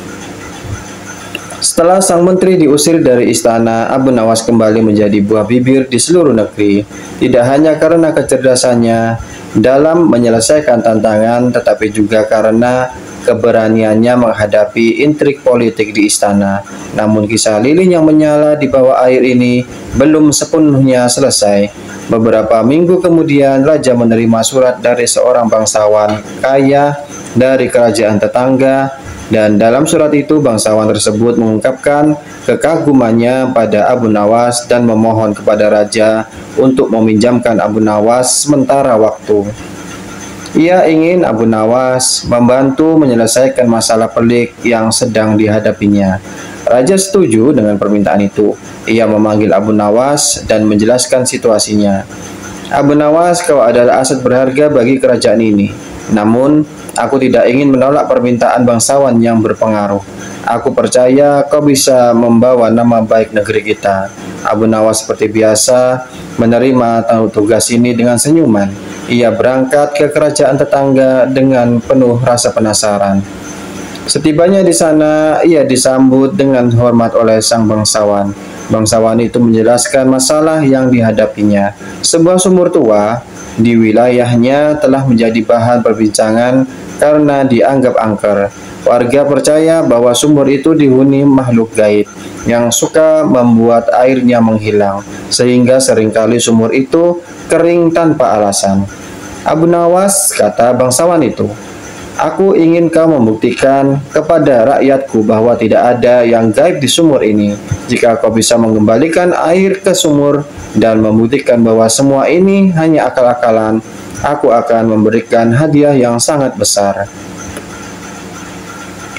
Setelah sang menteri diusir dari istana, Abu Nawas kembali menjadi buah bibir di seluruh negeri. Tidak hanya karena kecerdasannya dalam menyelesaikan tantangan, tetapi juga karena keberaniannya menghadapi intrik politik di istana. Namun kisah lilin yang menyala di bawah air ini belum sepenuhnya selesai. Beberapa minggu kemudian, raja menerima surat dari seorang bangsawan kaya dari kerajaan tetangga, dan dalam surat itu bangsawan tersebut mengungkapkan kekagumannya pada Abu Nawas dan memohon kepada raja untuk meminjamkan Abu Nawas sementara waktu. Ia ingin Abu Nawas membantu menyelesaikan masalah pelik yang sedang dihadapinya. Raja setuju dengan permintaan itu. Ia memanggil Abu Nawas dan menjelaskan situasinya. Abu Nawas, kau adalah aset berharga bagi kerajaan ini. Namun, aku tidak ingin menolak permintaan bangsawan yang berpengaruh. Aku percaya kau bisa membawa nama baik negeri kita. Abu Nawas seperti biasa menerima tugas ini dengan senyuman. Ia berangkat ke kerajaan tetangga dengan penuh rasa penasaran. Setibanya di sana, ia disambut dengan hormat oleh sang bangsawan. Bangsawan itu menjelaskan masalah yang dihadapinya. Sebuah sumur tua di wilayahnya telah menjadi bahan perbincangan karena dianggap angker. Warga percaya bahwa sumur itu dihuni makhluk gaib yang suka membuat airnya menghilang, sehingga seringkali sumur itu kering tanpa alasan. Abu Nawas, kata bangsawan itu, aku ingin kau membuktikan kepada rakyatku bahwa tidak ada yang gaib di sumur ini. Jika kau bisa mengembalikan air ke sumur dan membuktikan bahwa semua ini hanya akal-akalan, aku akan memberikan hadiah yang sangat besar.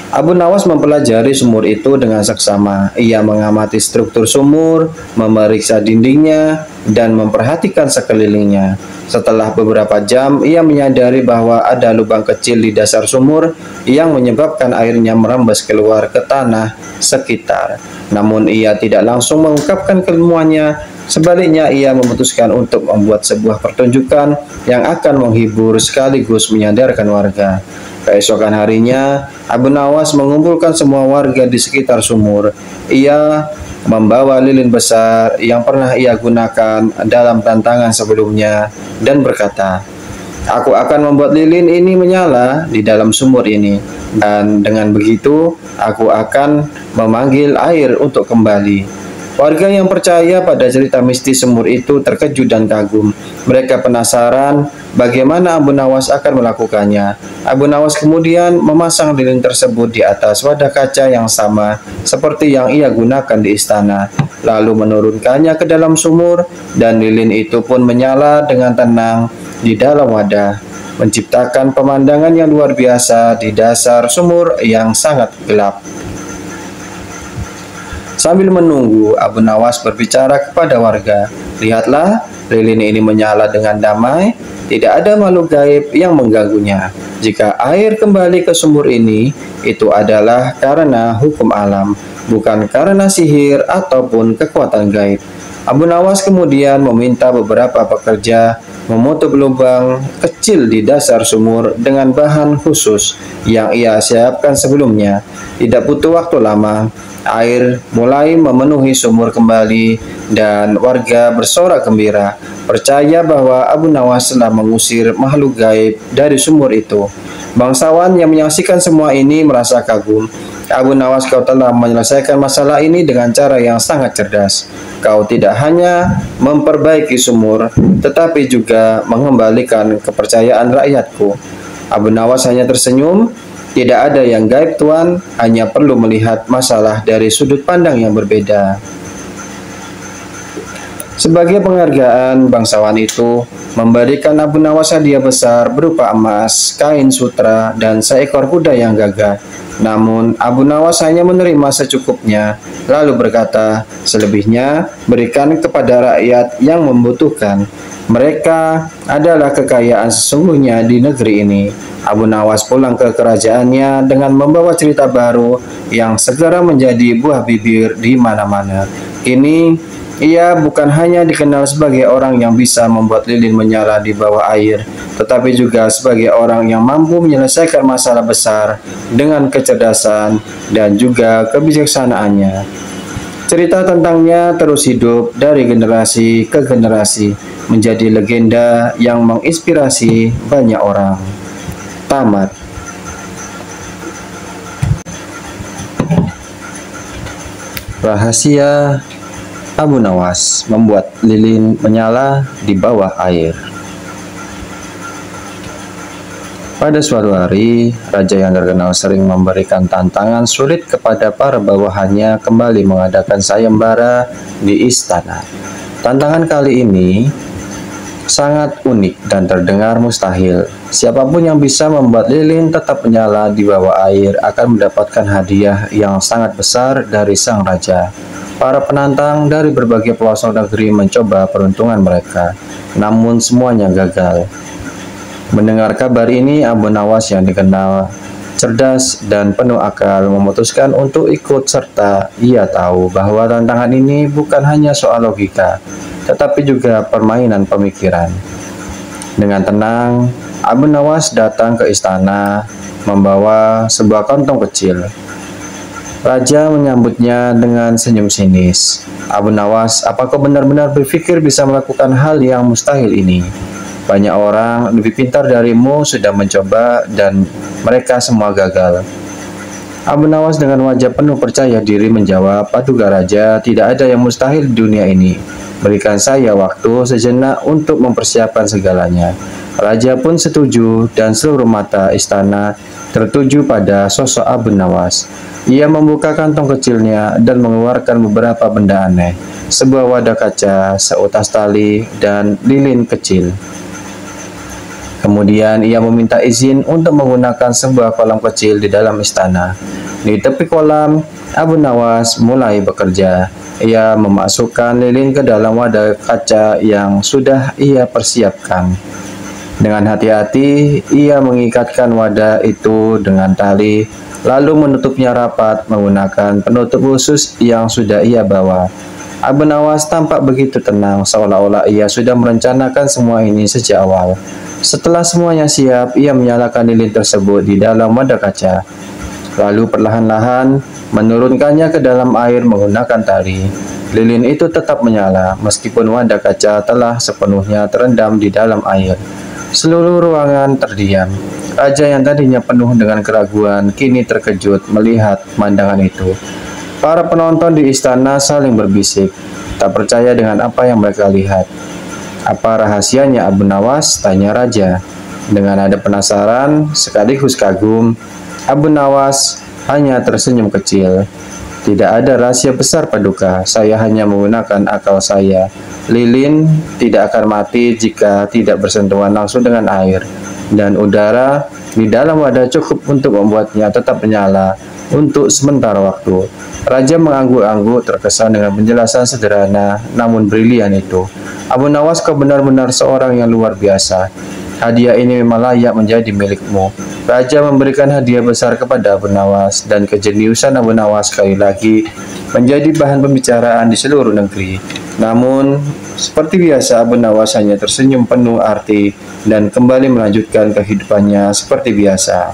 Abu Nawas mempelajari sumur itu dengan seksama. Ia mengamati struktur sumur, memeriksa dindingnya, dan memperhatikan sekelilingnya. Setelah beberapa jam, ia menyadari bahwa ada lubang kecil di dasar sumur yang menyebabkan airnya merembes keluar ke tanah sekitar. Namun ia tidak langsung mengungkapkan keilmuannya. Sebaliknya, ia memutuskan untuk membuat sebuah pertunjukan yang akan menghibur sekaligus menyadarkan warga. Keesokan harinya, Abu Nawas mengumpulkan semua warga di sekitar sumur. Ia membawa lilin besar yang pernah ia gunakan dalam tantangan sebelumnya dan berkata, "Aku akan membuat lilin ini menyala di dalam sumur ini, dan dengan begitu aku akan memanggil air untuk kembali." Warga yang percaya pada cerita mistis sumur itu terkejut dan kagum. Mereka penasaran bagaimana Abu Nawas akan melakukannya. Abu Nawas kemudian memasang lilin tersebut di atas wadah kaca yang sama seperti yang ia gunakan di istana, lalu menurunkannya ke dalam sumur, dan lilin itu pun menyala dengan tenang di dalam wadah, menciptakan pemandangan yang luar biasa di dasar sumur yang sangat gelap. Sambil menunggu, Abu Nawas berbicara kepada warga, "Lihatlah, lilin ini menyala dengan damai, tidak ada makhluk gaib yang mengganggunya. Jika air kembali ke sumur ini, itu adalah karena hukum alam, bukan karena sihir ataupun kekuatan gaib." Abu Nawas kemudian meminta beberapa pekerja menutup lubang kecil di dasar sumur dengan bahan khusus yang ia siapkan sebelumnya. Tidak butuh waktu lama, air mulai memenuhi sumur kembali dan warga bersorak gembira, percaya bahwa Abu Nawas telah mengusir makhluk gaib dari sumur itu. Bangsawan yang menyaksikan semua ini merasa kagum. "Abu Nawas, kau telah menyelesaikan masalah ini dengan cara yang sangat cerdas. Kau tidak hanya memperbaiki sumur, tetapi juga mengembalikan kepercayaan rakyatku." Abu Nawas hanya tersenyum. "Tidak ada yang gaib, Tuan, hanya perlu melihat masalah dari sudut pandang yang berbeda." Sebagai penghargaan, bangsawan itu memberikan Abu Nawas hadiah besar berupa emas, kain sutra, dan seekor kuda yang gagah. Namun, Abu Nawas hanya menerima secukupnya, lalu berkata, "Selebihnya berikan kepada rakyat yang membutuhkan. Mereka adalah kekayaan sesungguhnya di negeri ini." Abu Nawas pulang ke kerajaannya dengan membawa cerita baru yang segera menjadi buah bibir di mana-mana. Kini, ia bukan hanya dikenal sebagai orang yang bisa membuat lilin menyala di bawah air, tetapi juga sebagai orang yang mampu menyelesaikan masalah besar dengan kecerdasan dan juga kebijaksanaannya. Cerita tentangnya terus hidup dari generasi ke generasi, menjadi legenda yang menginspirasi banyak orang. Tamat. Rahasia Abu Nawas membuat lilin menyala di bawah air. Pada suatu hari, raja yang terkenal sering memberikan tantangan sulit kepada para bawahannya kembali mengadakan sayembara di istana. Tantangan kali ini sangat unik dan terdengar mustahil. Siapapun yang bisa membuat lilin tetap menyala di bawah air akan mendapatkan hadiah yang sangat besar dari sang raja. Para penantang dari berbagai pelosok negeri mencoba peruntungan mereka, namun semuanya gagal. Mendengar kabar ini, Abu Nawas yang dikenal cerdas dan penuh akal memutuskan untuk ikut serta. Ia tahu bahwa tantangan ini bukan hanya soal logika, tetapi juga permainan pemikiran. Dengan tenang, Abu Nawas datang ke istana membawa sebuah kantong kecil. Raja menyambutnya dengan senyum sinis. "Abu Nawas, apa kau benar-benar berpikir bisa melakukan hal yang mustahil ini? Banyak orang lebih pintar darimu sudah mencoba dan mereka semua gagal." Abu Nawas dengan wajah penuh percaya diri menjawab, "Paduka Raja, tidak ada yang mustahil di dunia ini. Berikan saya waktu sejenak untuk mempersiapkan segalanya." Raja pun setuju dan seluruh mata istana tertuju pada sosok Abu Nawas. Ia membuka kantong kecilnya dan mengeluarkan beberapa benda aneh, sebuah wadah kaca, seutas tali, dan lilin kecil. Kemudian ia meminta izin untuk menggunakan sebuah kolam kecil di dalam istana. Di tepi kolam, Abu Nawas mulai bekerja. Ia memasukkan lilin ke dalam wadah kaca yang sudah ia persiapkan. Dengan hati-hati, ia mengikatkan wadah itu dengan tali, lalu menutupnya rapat menggunakan penutup khusus yang sudah ia bawa. Abu Nawas tampak begitu tenang, seolah-olah ia sudah merencanakan semua ini sejak awal. Setelah semuanya siap, ia menyalakan lilin tersebut di dalam wadah kaca, lalu perlahan-lahan menurunkannya ke dalam air menggunakan tali. Lilin itu tetap menyala, meskipun wadah kaca telah sepenuhnya terendam di dalam air. Seluruh ruangan terdiam. Raja yang tadinya penuh dengan keraguan, kini terkejut melihat pemandangan itu. Para penonton di istana saling berbisik, tak percaya dengan apa yang mereka lihat. "Apa rahasianya Abu Nawas?" tanya raja. Dengan nada penasaran sekaligus kagum, Abu Nawas hanya tersenyum kecil. "Tidak ada rahasia besar, Paduka. Saya hanya menggunakan akal saya. Lilin tidak akan mati jika tidak bersentuhan langsung dengan air, dan udara di dalam wadah cukup untuk membuatnya tetap menyala untuk sementara waktu." Raja mengangguk-angguk terkesan dengan penjelasan sederhana namun brilian itu. "Abu Nawas, kau benar-benar seorang yang luar biasa. Hadiah ini memang layak menjadi milikmu." Raja memberikan hadiah besar kepada Abu Nawas, dan kejeniusan Abu Nawas sekali lagi menjadi bahan pembicaraan di seluruh negeri. Namun, seperti biasa, Abu Nawas hanya tersenyum penuh arti dan kembali melanjutkan kehidupannya seperti biasa.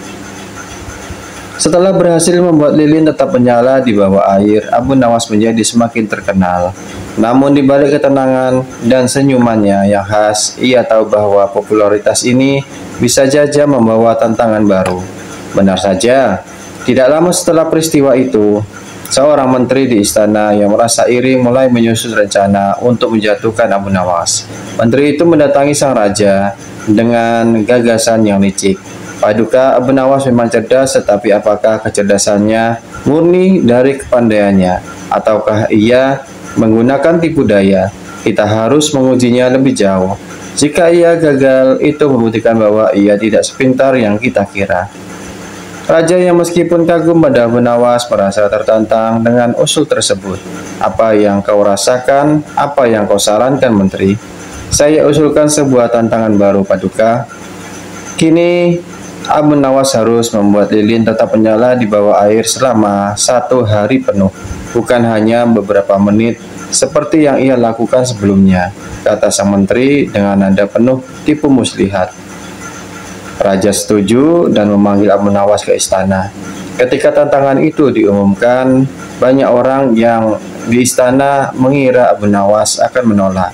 Setelah berhasil membuat lilin tetap menyala di bawah air, Abu Nawas menjadi semakin terkenal. Namun di balik ketenangan dan senyumannya yang khas, ia tahu bahwa popularitas ini bisa saja membawa tantangan baru. Benar saja, tidak lama setelah peristiwa itu, seorang menteri di istana yang merasa iri mulai menyusun rencana untuk menjatuhkan Abu Nawas. Menteri itu mendatangi sang raja dengan gagasan yang licik. "Paduka, Abu Nawas memang cerdas, tetapi apakah kecerdasannya murni dari kepandaiannya, ataukah ia menggunakan tipu daya? Kita harus mengujinya lebih jauh. Jika ia gagal, itu membuktikan bahwa ia tidak sepintar yang kita kira." Raja yang meskipun kagum pada Abu Nawas merasa tertantang dengan usul tersebut. "Apa yang kau rasakan? Apa yang kau sarankan, Menteri?" "Saya usulkan sebuah tantangan baru, Paduka. Kini Abu Nawas harus membuat lilin tetap menyala di bawah air selama 1 hari penuh, bukan hanya beberapa menit seperti yang ia lakukan sebelumnya," kata sang menteri dengan nada penuh tipu muslihat. Raja setuju dan memanggil Abu Nawas ke istana. Ketika tantangan itu diumumkan, banyak orang yang di istana mengira Abu Nawas akan menolak.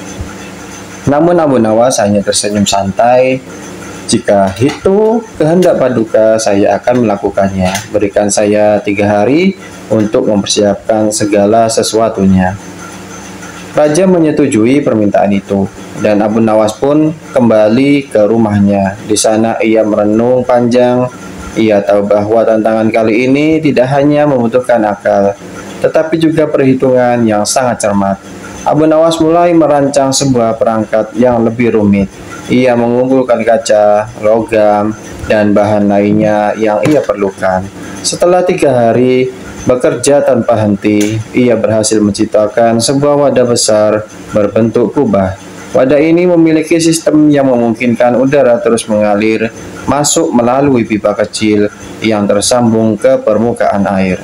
Namun Abu Nawas hanya tersenyum santai. "Jika itu kehendak Paduka, saya akan melakukannya. Berikan saya 3 hari untuk mempersiapkan segala sesuatunya." Raja menyetujui permintaan itu, dan Abu Nawas pun kembali ke rumahnya. Di sana ia merenung panjang. Ia tahu bahwa tantangan kali ini tidak hanya membutuhkan akal, tetapi juga perhitungan yang sangat cermat. Abu Nawas mulai merancang sebuah perangkat yang lebih rumit. Ia mengumpulkan kaca, logam, dan bahan lainnya yang ia perlukan. Setelah 3 hari bekerja tanpa henti, ia berhasil menciptakan sebuah wadah besar berbentuk kubah. Wadah ini memiliki sistem yang memungkinkan udara terus mengalir masuk melalui pipa kecil yang tersambung ke permukaan air.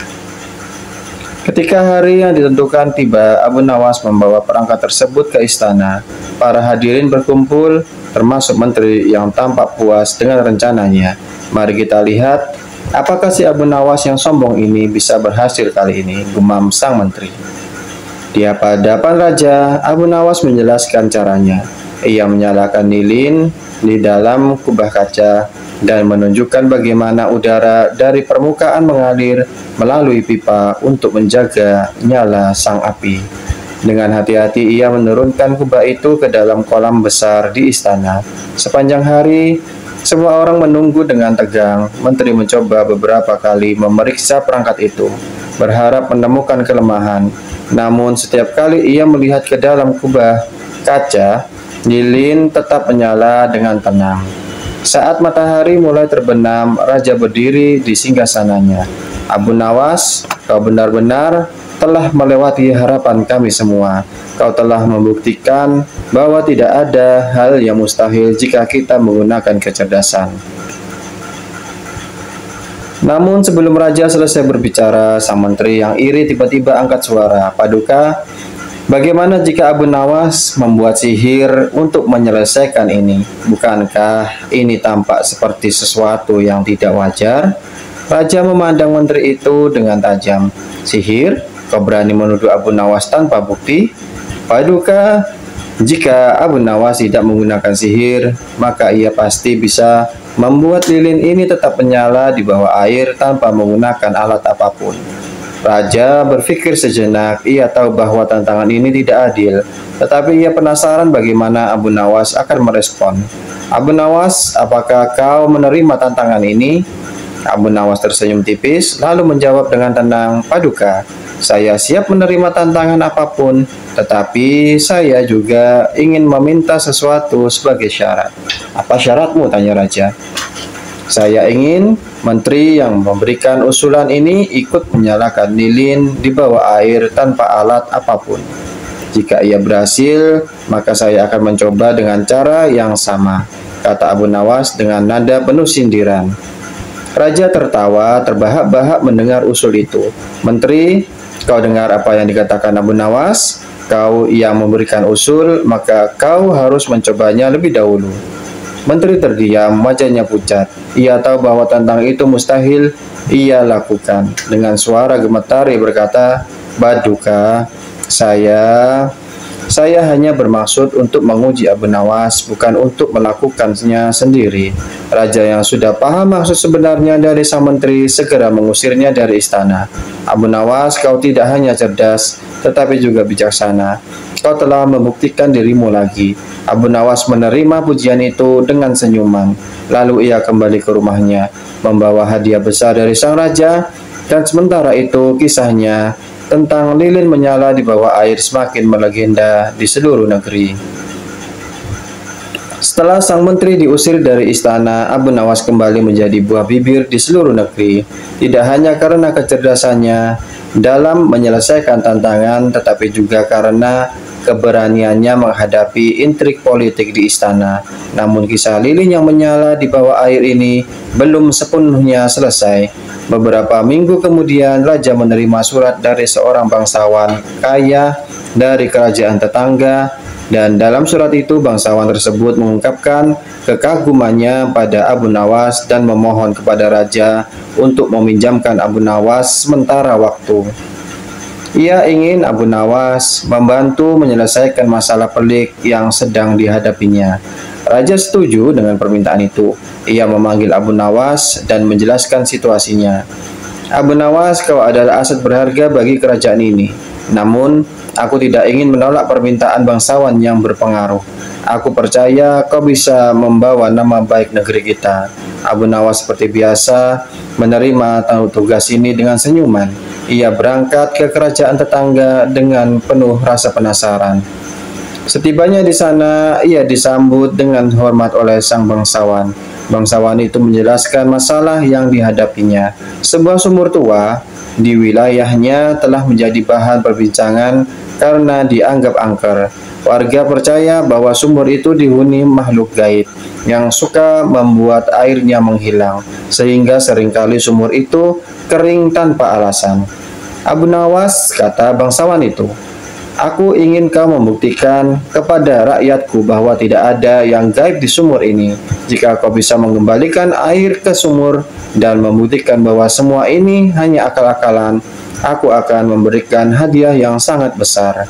Ketika hari yang ditentukan tiba, Abu Nawas membawa perangkat tersebut ke istana. Para hadirin berkumpul, termasuk menteri yang tampak puas dengan rencananya. "Mari kita lihat apakah si Abu Nawas yang sombong ini bisa berhasil kali ini," gumam sang menteri. Di hadapan raja, Abu Nawas menjelaskan caranya. Ia menyalakan lilin di dalam kubah kaca dan menunjukkan bagaimana udara dari permukaan mengalir melalui pipa untuk menjaga nyala sang api. Dengan hati-hati ia menurunkan kubah itu ke dalam kolam besar di istana. Sepanjang hari, semua orang menunggu dengan tegang. Menteri mencoba beberapa kali memeriksa perangkat itu, berharap menemukan kelemahan. Namun setiap kali ia melihat ke dalam kubah kaca, lilin tetap menyala dengan tenang. Saat matahari mulai terbenam, raja berdiri di singgasananya. Abu Nawas, kau benar-benar telah melewati harapan kami semua. Kau telah membuktikan bahwa tidak ada hal yang mustahil jika kita menggunakan kecerdasan. Namun sebelum raja selesai berbicara, sang menteri yang iri tiba-tiba angkat suara. Paduka, bagaimana jika Abu Nawas membuat sihir untuk menyelesaikan ini? Bukankah ini tampak seperti sesuatu yang tidak wajar? Raja memandang menteri itu dengan tajam. Sihir? Kau berani menuduh Abu Nawas tanpa bukti? Paduka, jika Abu Nawas tidak menggunakan sihir, maka ia pasti bisa membuat lilin ini tetap menyala di bawah air tanpa menggunakan alat apapun. Raja berpikir sejenak. Ia tahu bahwa tantangan ini tidak adil, tetapi ia penasaran bagaimana Abu Nawas akan merespon. Abu Nawas, apakah kau menerima tantangan ini? Abu Nawas tersenyum tipis, lalu menjawab dengan tenang, Paduka, saya siap menerima tantangan apapun, tetapi saya juga ingin meminta sesuatu sebagai syarat. Apa syaratmu? Tanya raja. Saya ingin menteri yang memberikan usulan ini ikut menyalakan lilin di bawah air tanpa alat apapun. Jika ia berhasil, maka saya akan mencoba dengan cara yang sama, kata Abu Nawas dengan nada penuh sindiran. Raja tertawa terbahak-bahak mendengar usul itu. Menteri, kau dengar apa yang dikatakan Abu Nawas? Kau yang memberikan usul, maka kau harus mencobanya lebih dahulu. Menteri terdiam, wajahnya pucat. Ia tahu bahwa tantangan itu mustahil ia lakukan. Dengan suara gemetar ia berkata, Paduka, saya hanya bermaksud untuk menguji Abu Nawas, bukan untuk melakukannya sendiri. Raja yang sudah paham maksud sebenarnya dari sang menteri segera mengusirnya dari istana. Abu Nawas, kau tidak hanya cerdas, tetapi juga bijaksana. Kau telah membuktikan dirimu lagi. Abu Nawas menerima pujian itu dengan senyuman. Lalu ia kembali ke rumahnya, membawa hadiah besar dari sang raja, dan sementara itu kisahnya tentang lilin menyala di bawah air semakin melegenda di seluruh negeri. Setelah sang menteri diusir dari istana, Abu Nawas kembali menjadi buah bibir di seluruh negeri. Tidak hanya karena kecerdasannya dalam menyelesaikan tantangan, tetapi juga karena keberaniannya menghadapi intrik politik di istana. Namun kisah lilin yang menyala di bawah air ini belum sepenuhnya selesai. Beberapa minggu kemudian, raja menerima surat dari seorang bangsawan kaya dari kerajaan tetangga, dan dalam surat itu bangsawan tersebut mengungkapkan kekagumannya pada Abu Nawas dan memohon kepada raja untuk meminjamkan Abu Nawas sementara waktu. Ia ingin Abu Nawas membantu menyelesaikan masalah pelik yang sedang dihadapinya. Raja setuju dengan permintaan itu. Ia memanggil Abu Nawas dan menjelaskan situasinya. Abu Nawas, kau adalah aset berharga bagi kerajaan ini. Namun, aku tidak ingin menolak permintaan bangsawan yang berpengaruh. Aku percaya kau bisa membawa nama baik negeri kita. Abu Nawas seperti biasa menerima tugas ini dengan senyuman. Ia berangkat ke kerajaan tetangga dengan penuh rasa penasaran. Setibanya di sana, ia disambut dengan hormat oleh sang bangsawan. Bangsawan itu menjelaskan masalah yang dihadapinya. Sebuah sumur tua di wilayahnya telah menjadi bahan perbincangan karena dianggap angker. Warga percaya bahwa sumur itu dihuni makhluk gaib yang suka membuat airnya menghilang, sehingga seringkali sumur itu kering tanpa alasan. Abu Nawas, kata bangsawan itu, aku ingin kau membuktikan kepada rakyatku bahwa tidak ada yang gaib di sumur ini. Jika kau bisa mengembalikan air ke sumur dan membuktikan bahwa semua ini hanya akal-akalan, aku akan memberikan hadiah yang sangat besar.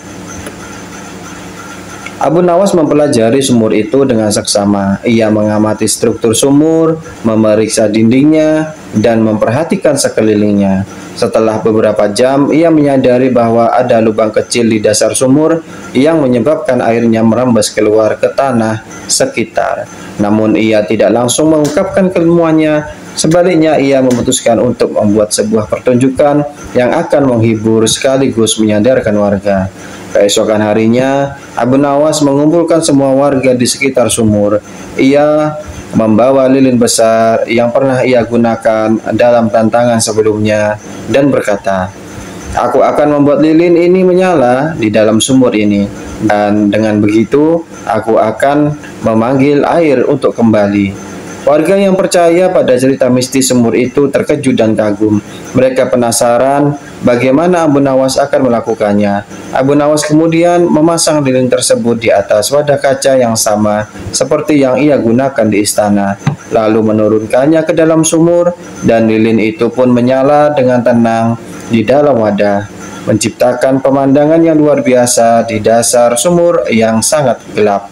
Abu Nawas mempelajari sumur itu dengan seksama. Ia mengamati struktur sumur, memeriksa dindingnya, dan memperhatikan sekelilingnya. Setelah beberapa jam, ia menyadari bahwa ada lubang kecil di dasar sumur yang menyebabkan airnya merembes keluar ke tanah sekitar. Namun ia tidak langsung mengungkapkan keilmuannya. Sebaliknya, ia memutuskan untuk membuat sebuah pertunjukan yang akan menghibur sekaligus menyadarkan warga. Keesokan harinya, Abu Nawas mengumpulkan semua warga di sekitar sumur. Ia membawa lilin besar yang pernah ia gunakan dalam tantangan sebelumnya dan berkata, "Aku akan membuat lilin ini menyala di dalam sumur ini, dan dengan begitu aku akan memanggil air untuk kembali." Warga yang percaya pada cerita mistis sumur itu terkejut dan kagum. Mereka penasaran bagaimana Abu Nawas akan melakukannya. Abu Nawas kemudian memasang lilin tersebut di atas wadah kaca yang sama seperti yang ia gunakan di istana, lalu menurunkannya ke dalam sumur, dan lilin itu pun menyala dengan tenang di dalam wadah, menciptakan pemandangan yang luar biasa di dasar sumur yang sangat gelap.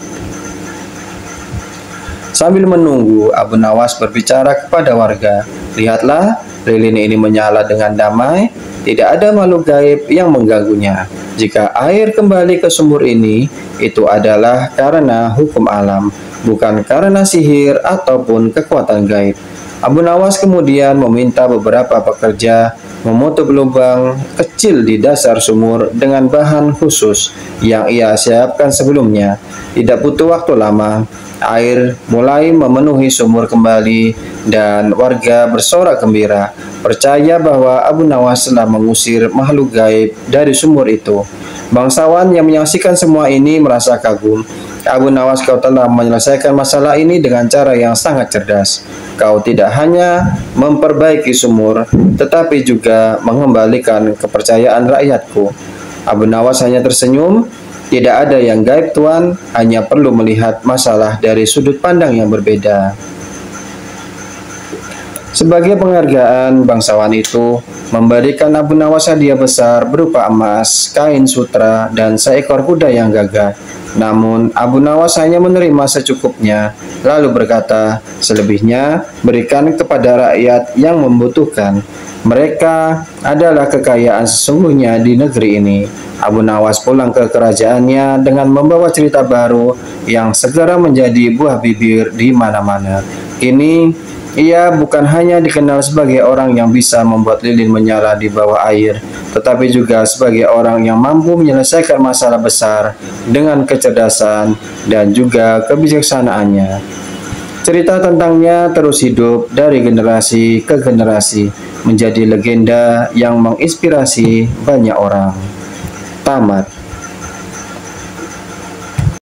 Sambil menunggu, Abu Nawas berbicara kepada warga, "Lihatlah, lilin ini menyala dengan damai, tidak ada makhluk gaib yang mengganggunya. Jika air kembali ke sumur ini, itu adalah karena hukum alam, bukan karena sihir ataupun kekuatan gaib." Abu Nawas kemudian meminta beberapa pekerja menutup lubang kecil di dasar sumur dengan bahan khusus yang ia siapkan sebelumnya. Tidak butuh waktu lama, air mulai memenuhi sumur kembali dan warga bersorak gembira, percaya bahwa Abu Nawas telah mengusir makhluk gaib dari sumur itu. Bangsawan yang menyaksikan semua ini merasa kagum. "Abu Nawas, kau telah menyelesaikan masalah ini dengan cara yang sangat cerdas. Kau tidak hanya memperbaiki sumur, tetapi juga mengembalikan kepercayaan rakyatku." Abu Nawas hanya tersenyum. "Tidak ada yang gaib, Tuan, hanya perlu melihat masalah dari sudut pandang yang berbeda." Sebagai penghargaan, bangsawan itu memberikan Abu Nawas hadiah besar berupa emas, kain sutra, dan seekor kuda yang gagah. Namun, Abu Nawas hanya menerima secukupnya, lalu berkata, "Selebihnya berikan kepada rakyat yang membutuhkan. Mereka adalah kekayaan sesungguhnya di negeri ini." Abu Nawas pulang ke kerajaannya dengan membawa cerita baru yang segera menjadi buah bibir di mana-mana. Kini, ia bukan hanya dikenal sebagai orang yang bisa membuat lilin menyala di bawah air, tetapi juga sebagai orang yang mampu menyelesaikan masalah besar dengan kecerdasan dan juga kebijaksanaannya. Cerita tentangnya terus hidup dari generasi ke generasi, menjadi legenda yang menginspirasi banyak orang. Tamat.